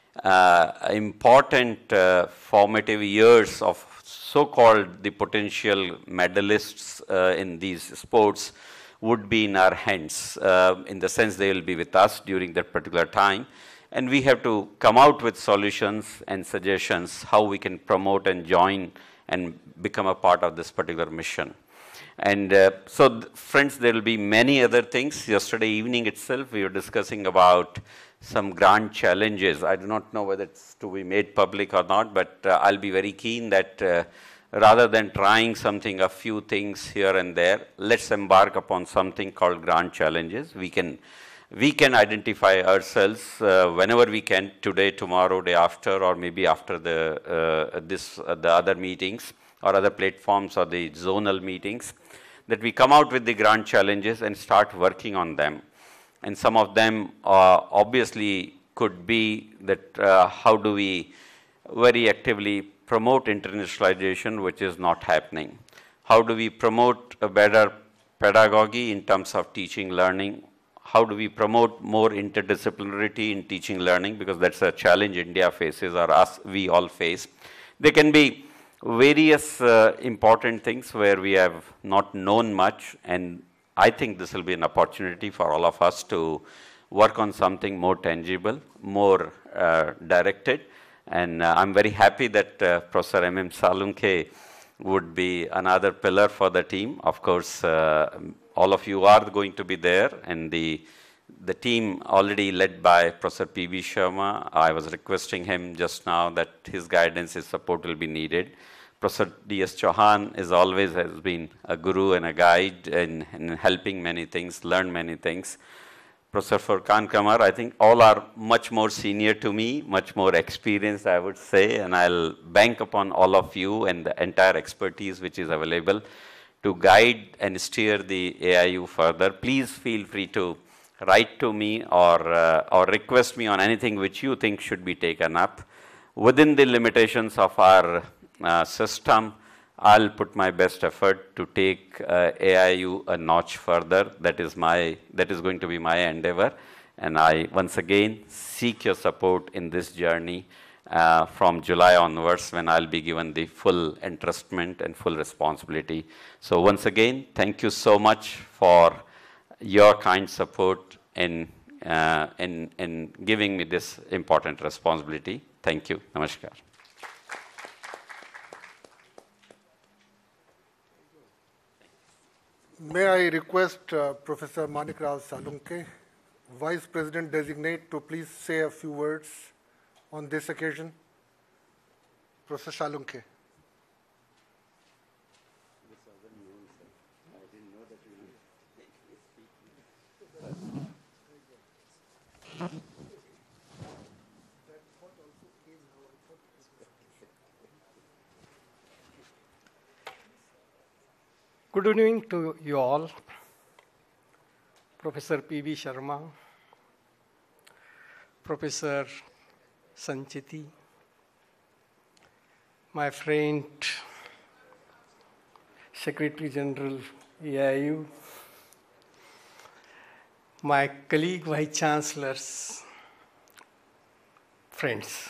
uh, important uh, formative years of so-called the potential medalists uh, in these sports would be in our hands, uh, in the sense they will be with us during that particular time. And we have to come out with solutions and suggestions how we can promote and join and become a part of this particular mission. And uh, so, th friends, there will be many other things. Yesterday evening itself, we were discussing about some grand challenges. I do not know whether it's to be made public or not, but uh, I'll be very keen that uh, rather than trying something, a few things here and there, let's embark upon something called grand challenges. We can, we can identify ourselves uh, whenever we can, today, tomorrow, day after, or maybe after the, uh, this, uh, the other meetings or other platforms or the zonal meetings, that we come out with the grand challenges and start working on them. And some of them uh, obviously could be that uh, how do we very actively promote internationalization, which is not happening? How do we promote a better pedagogy in terms of teaching, learning? How do we promote more interdisciplinarity in teaching, learning? Because that's a challenge India faces, or us, we all face. There can be various uh, important things where we have not known much, and I think this will be an opportunity for all of us to work on something more tangible, more uh, directed. And uh, I'm very happy that uh, Professor M M Salunke would be another pillar for the team. Of course, uh, all of you are going to be there, and the, the team already led by Professor P B Sharma. I was requesting him just now that his guidance, his support will be needed. Professor D S Chauhan is always has been a guru and a guide in, in helping many things, learn many things. Professor Furqan Kamar, I think all are much more senior to me, much more experienced, I would say, and I'll bank upon all of you and the entire expertise which is available to guide and steer the A I U further. Please feel free to write to me or, uh, or request me on anything which you think should be taken up. Within the limitations of our uh, system, I'll put my best effort to take uh, A I U a notch further. That is my, that is going to be my endeavor. And I once again seek your support in this journey uh, from July onwards, when I'll be given the full entrustment and full responsibility. So once again, thank you so much for your kind support in, uh, in, in giving me this important responsibility. Thank you. Namaskar. May I request uh, Professor Manik Rao Salunke, Vice President Designate, to please say a few words on this occasion. Professor Salunke. Good evening to you all. Professor P B Sharma, Professor Sancheti, my friend, Secretary General A I U, my colleague Vice Chancellors, friends.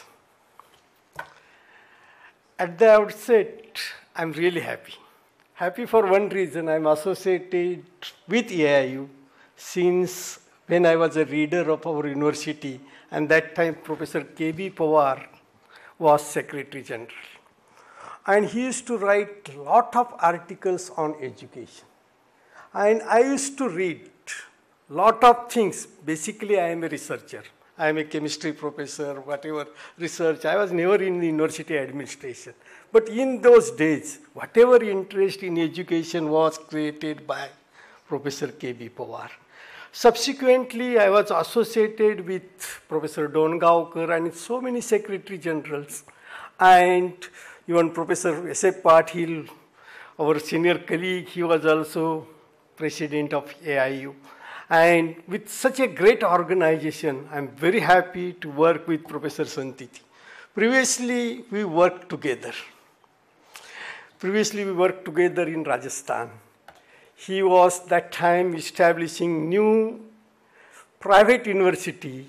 At the outset, I'm really happy. Happy for one reason, I'm associated with A I U since when I was a reader of our university, and that time Professor K B Pawar was Secretary General. And he used to write a lot of articles on education. And I used to read a lot of things. Basically, I am a researcher. I am a chemistry professor, whatever research. I was never in the university administration. But in those days, whatever interest in education was created by Professor K B Pawar. Subsequently, I was associated with Professor Dongaonkar and so many Secretary Generals. And even Professor S A Patil, our senior colleague, he was also president of A I U. And with such a great organization, I'm very happy to work with Professor Sancheti. Previously, we worked together. Previously, we worked together in Rajasthan. He was that time establishing new private university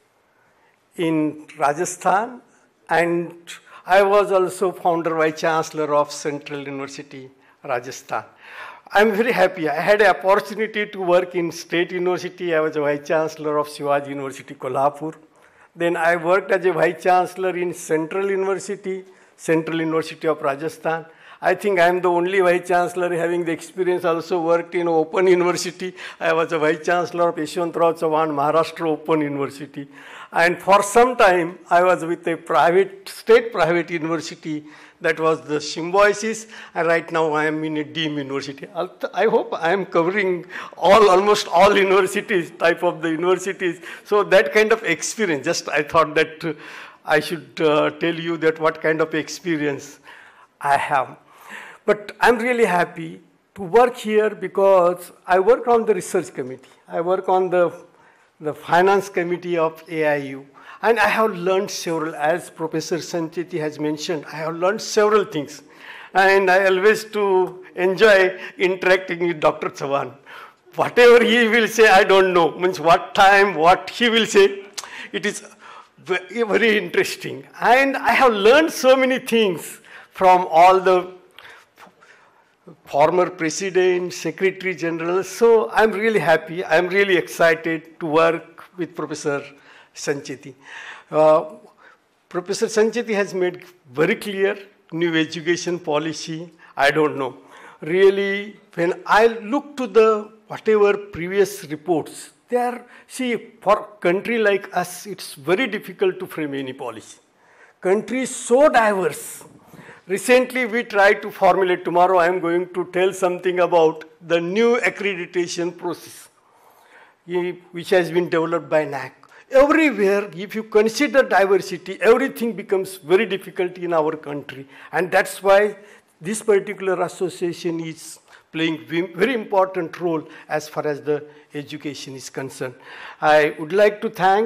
in Rajasthan, and I was also founder vice chancellor of Central University, Rajasthan. I'm very happy. I had an opportunity to work in State University. I was a vice chancellor of Shivaji University, Kolhapur. Then I worked as a vice chancellor in Central University, Central University of Rajasthan. I think I am the only vice chancellor having the experience. Also worked in Open University. I was a vice chancellor of Yeshwantrao Chavan, Maharashtra Open University. And for some time, I was with a private, state private university that was the Symbiosis. And right now, I am in a deemed university. I hope I am covering all, almost all universities, type of the universities. So that kind of experience, just I thought that uh, I should uh, tell you that what kind of experience I have. But I'm really happy to work here because I work on the research committee. I work on the, the finance committee of A I U. And I have learned several, as Professor Sancheti has mentioned, I have learned several things. And I always to enjoy interacting with Doctor Chavan. Whatever he will say, I don't know. Means what time, what he will say, it is very, very interesting. And I have learned so many things from all the former president, secretary general. So I'm really happy. I'm really excited to work with Professor Sancheti. Uh, Professor Sancheti has made very clear new education policy. I don't know. Really, when I look to the whatever previous reports, they are, see, for a country like us, it's very difficult to frame any policy. Country is so diverse. Recently, we tried to formulate, tomorrow I am going to tell something about the new accreditation process, which has been developed by N A C. Everywhere, if you consider diversity, everything becomes very difficult in our country. And that's why this particular association is playing a very important role as far as the education is concerned. I would like to thank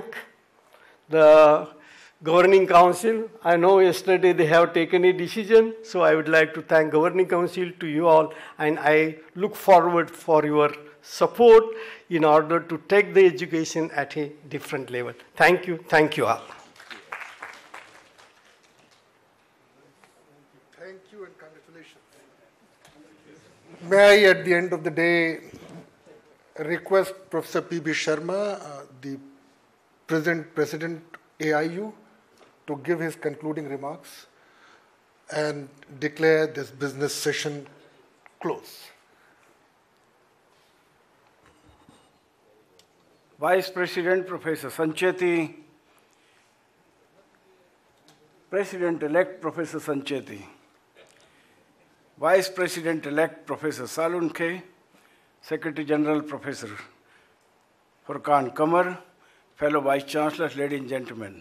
the Governing Council. I know yesterday they have taken a decision, so I would like to thank Governing Council to you all, and I look forward for your support in order to take the education at a different level. Thank you. Thank you all. Thank you and congratulations. May I, at the end of the day, request Professor P B Sharma, uh, the present President A I U, to give his concluding remarks and declare this business session closed. Vice President Professor Sancheti, President-elect Professor Sancheti, Vice President-elect Professor Salunke, Secretary General Professor Furqan Qamar, fellow Vice Chancellors, ladies and gentlemen,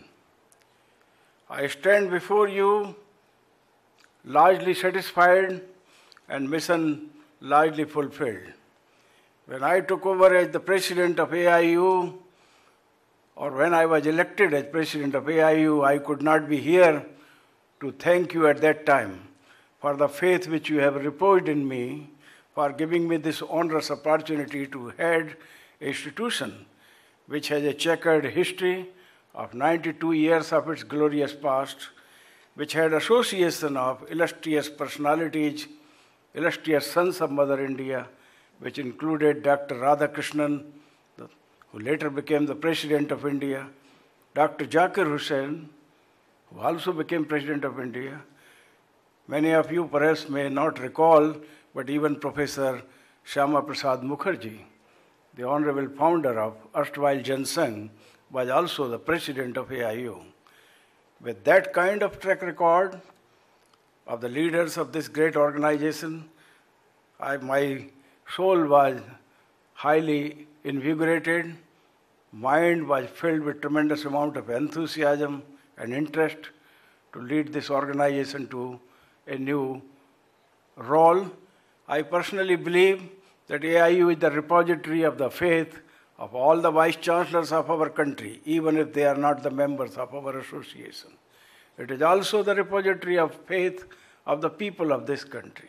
I stand before you largely satisfied and mission largely fulfilled. When I took over as the President of A I U, or when I was elected as President of A I U, I could not be here to thank you at that time for the faith which you have reposed in me, for giving me this onerous opportunity to head an institution which has a checkered history of ninety-two years of its glorious past, which had association of illustrious personalities, illustrious sons of Mother India, which included Doctor Radhakrishnan, who later became the President of India, Doctor Zakir Hussain, who also became President of India. Many of you perhaps may not recall, but even Professor Shyama Prasad Mukherjee, the honorable founder of erstwhile Jan Sangh, was also the President of A I U. With that kind of track record of the leaders of this great organization, I, my soul was highly invigorated, mind was filled with tremendous amount of enthusiasm and interest to lead this organization to a new role. I personally believe that A I U is the repository of the faith of all the Vice Chancellors of our country, even if they are not the members of our association. It is also the repository of faith of the people of this country.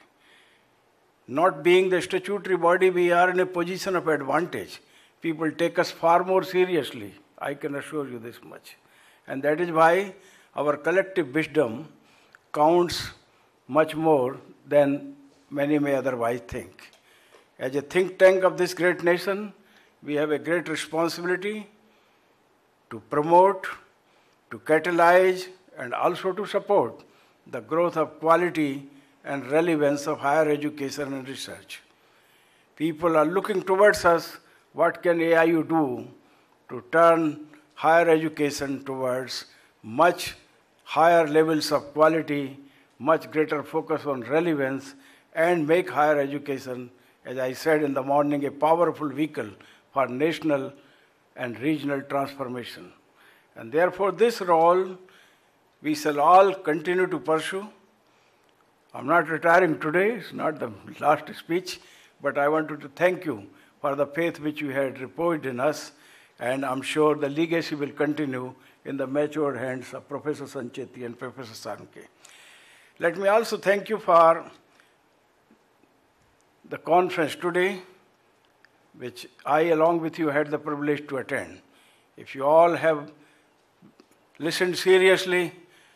Not being the statutory body, we are in a position of advantage. People take us far more seriously, I can assure you this much. And that is why our collective wisdom counts much more than many may otherwise think. As a think tank of this great nation, we have a great responsibility to promote, to catalyze, and also to support the growth of quality and relevance of higher education and research. People are looking towards us, what can A I U do to turn higher education towards much higher levels of quality, much greater focus on relevance, and make higher education, as I said in the morning, a powerful vehicle for national and regional transformation. And therefore, this role we shall all continue to pursue. I'm not retiring today, it's not the last speech, but I wanted to thank you for the faith which you had reposed in us, and I'm sure the legacy will continue in the matured hands of Professor Sancheti and Professor Sankhe. Let me also thank you for the conference today, which I, along with you, had the privilege to attend. If you all have listened seriously,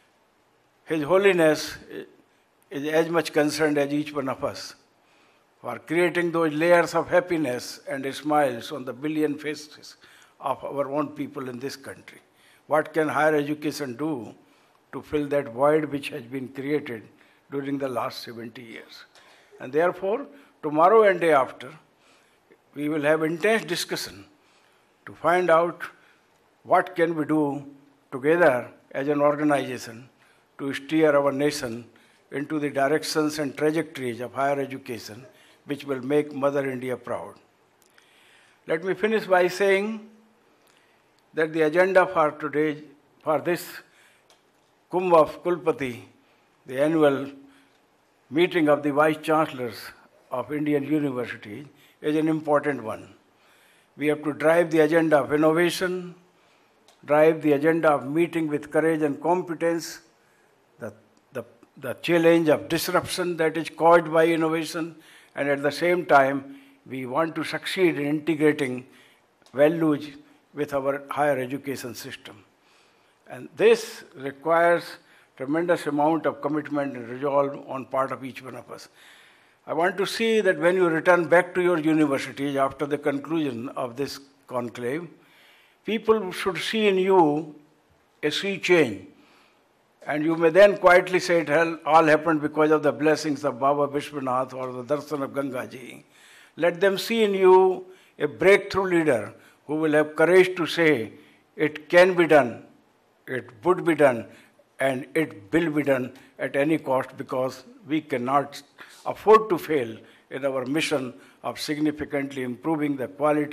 His Holiness is as much concerned as each one of us for creating those layers of happiness and smiles on the billion faces of our own people in this country. What can higher education do to fill that void which has been created during the last seventy years? And therefore, tomorrow and day after, we will have intense discussion to find out what can we do together as an organization to steer our nation into the directions and trajectories of higher education which will make Mother India proud. Let me finish by saying that the agenda for today, for this Kumbh of Kulpati, the annual meeting of the Vice Chancellors of Indian universities, is an important one. We have to drive the agenda of innovation, drive the agenda of meeting with courage and competence, the, the, the challenge of disruption that is caused by innovation, and at the same time, we want to succeed in integrating values with our higher education system. And this requires tremendous amount of commitment and resolve on part of each one of us. I want to see that when you return back to your universities after the conclusion of this conclave, people should see in you a sea change. And you may then quietly say it all happened because of the blessings of Baba Vishwanath or the darshan of Gangaji. Let them see in you a breakthrough leader who will have courage to say it can be done, it would be done, and it will be done at any cost, because we cannot afford to fail in our mission of significantly improving the quality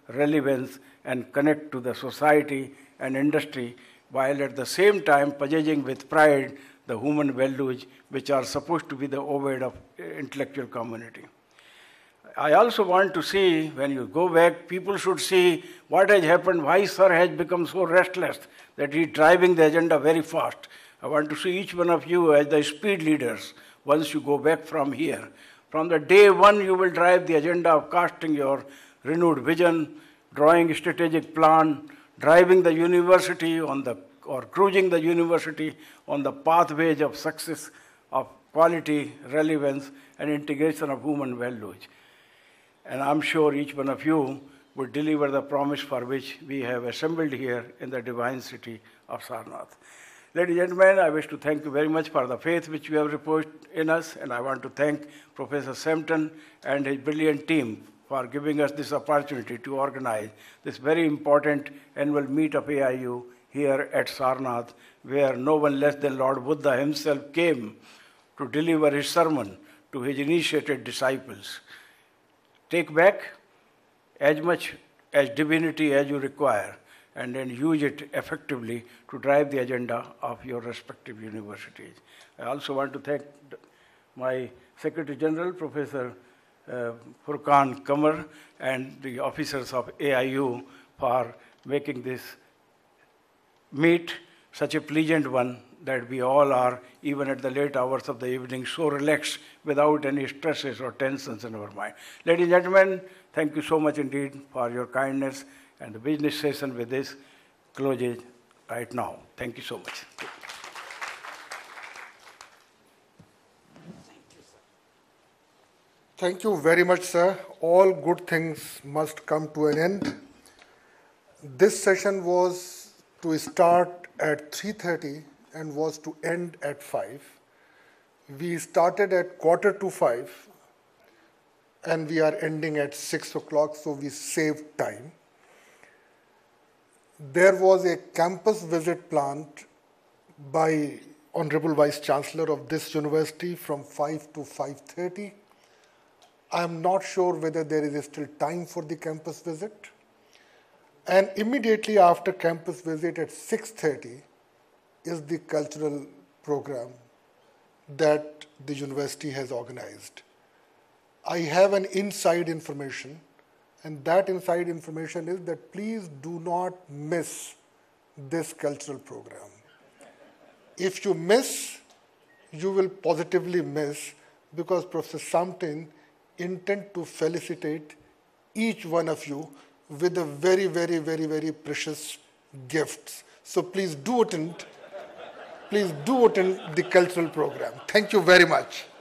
relevance and connect to the society and industry, while at the same time possessing with pride the human values which are supposed to be the overhead of intellectual community. I also want to see, when you go back, people should see what has happened, why Sir has become so restless that he is driving the agenda very fast. I want to see each one of you as the speed leaders once you go back from here. From the day one, you will drive the agenda of casting your renewed vision, drawing a strategic plan, driving the university on the, or cruising the university on the pathways of success, of quality, relevance, and integration of human values. And I'm sure each one of you will deliver the promise for which we have assembled here in the divine city of Sarnath. Ladies and gentlemen, I wish to thank you very much for the faith which you have reposed in us, and I want to thank Professor Sampton and his brilliant team for giving us this opportunity to organize this very important annual meet of A I U here at Sarnath, where no one less than Lord Buddha himself came to deliver his sermon to his initiated disciples. Take back as much as divinity as you require, and then use it effectively to drive the agenda of your respective universities. I also want to thank my Secretary General, Professor uh, Furqan Qamar, and the officers of A I U for making this meet such a pleasant one that we all are, even at the late hours of the evening, so relaxed without any stresses or tensions in our mind. Ladies and gentlemen, thank you so much indeed for your kindness, and the business session with this closes right now. Thank you so much. Thank you very much, sir. All good things must come to an end. This session was to start at three thirty and was to end at five. We started at quarter to five, and we are ending at six o'clock, so we saved time. There was a campus visit planned by Honorable Vice Chancellor of this university from five to five thirty. I am not sure whether there is still time for the campus visit. And immediately after campus visit at six thirty is the cultural program that the university has organized. I have an inside information, and that inside information is that please do not miss this cultural program. If you miss, you will positively miss, because Professor Sampton intends to felicitate each one of you with a very, very, very, very precious gifts. So please do attend, please do attend the cultural program. Thank you very much.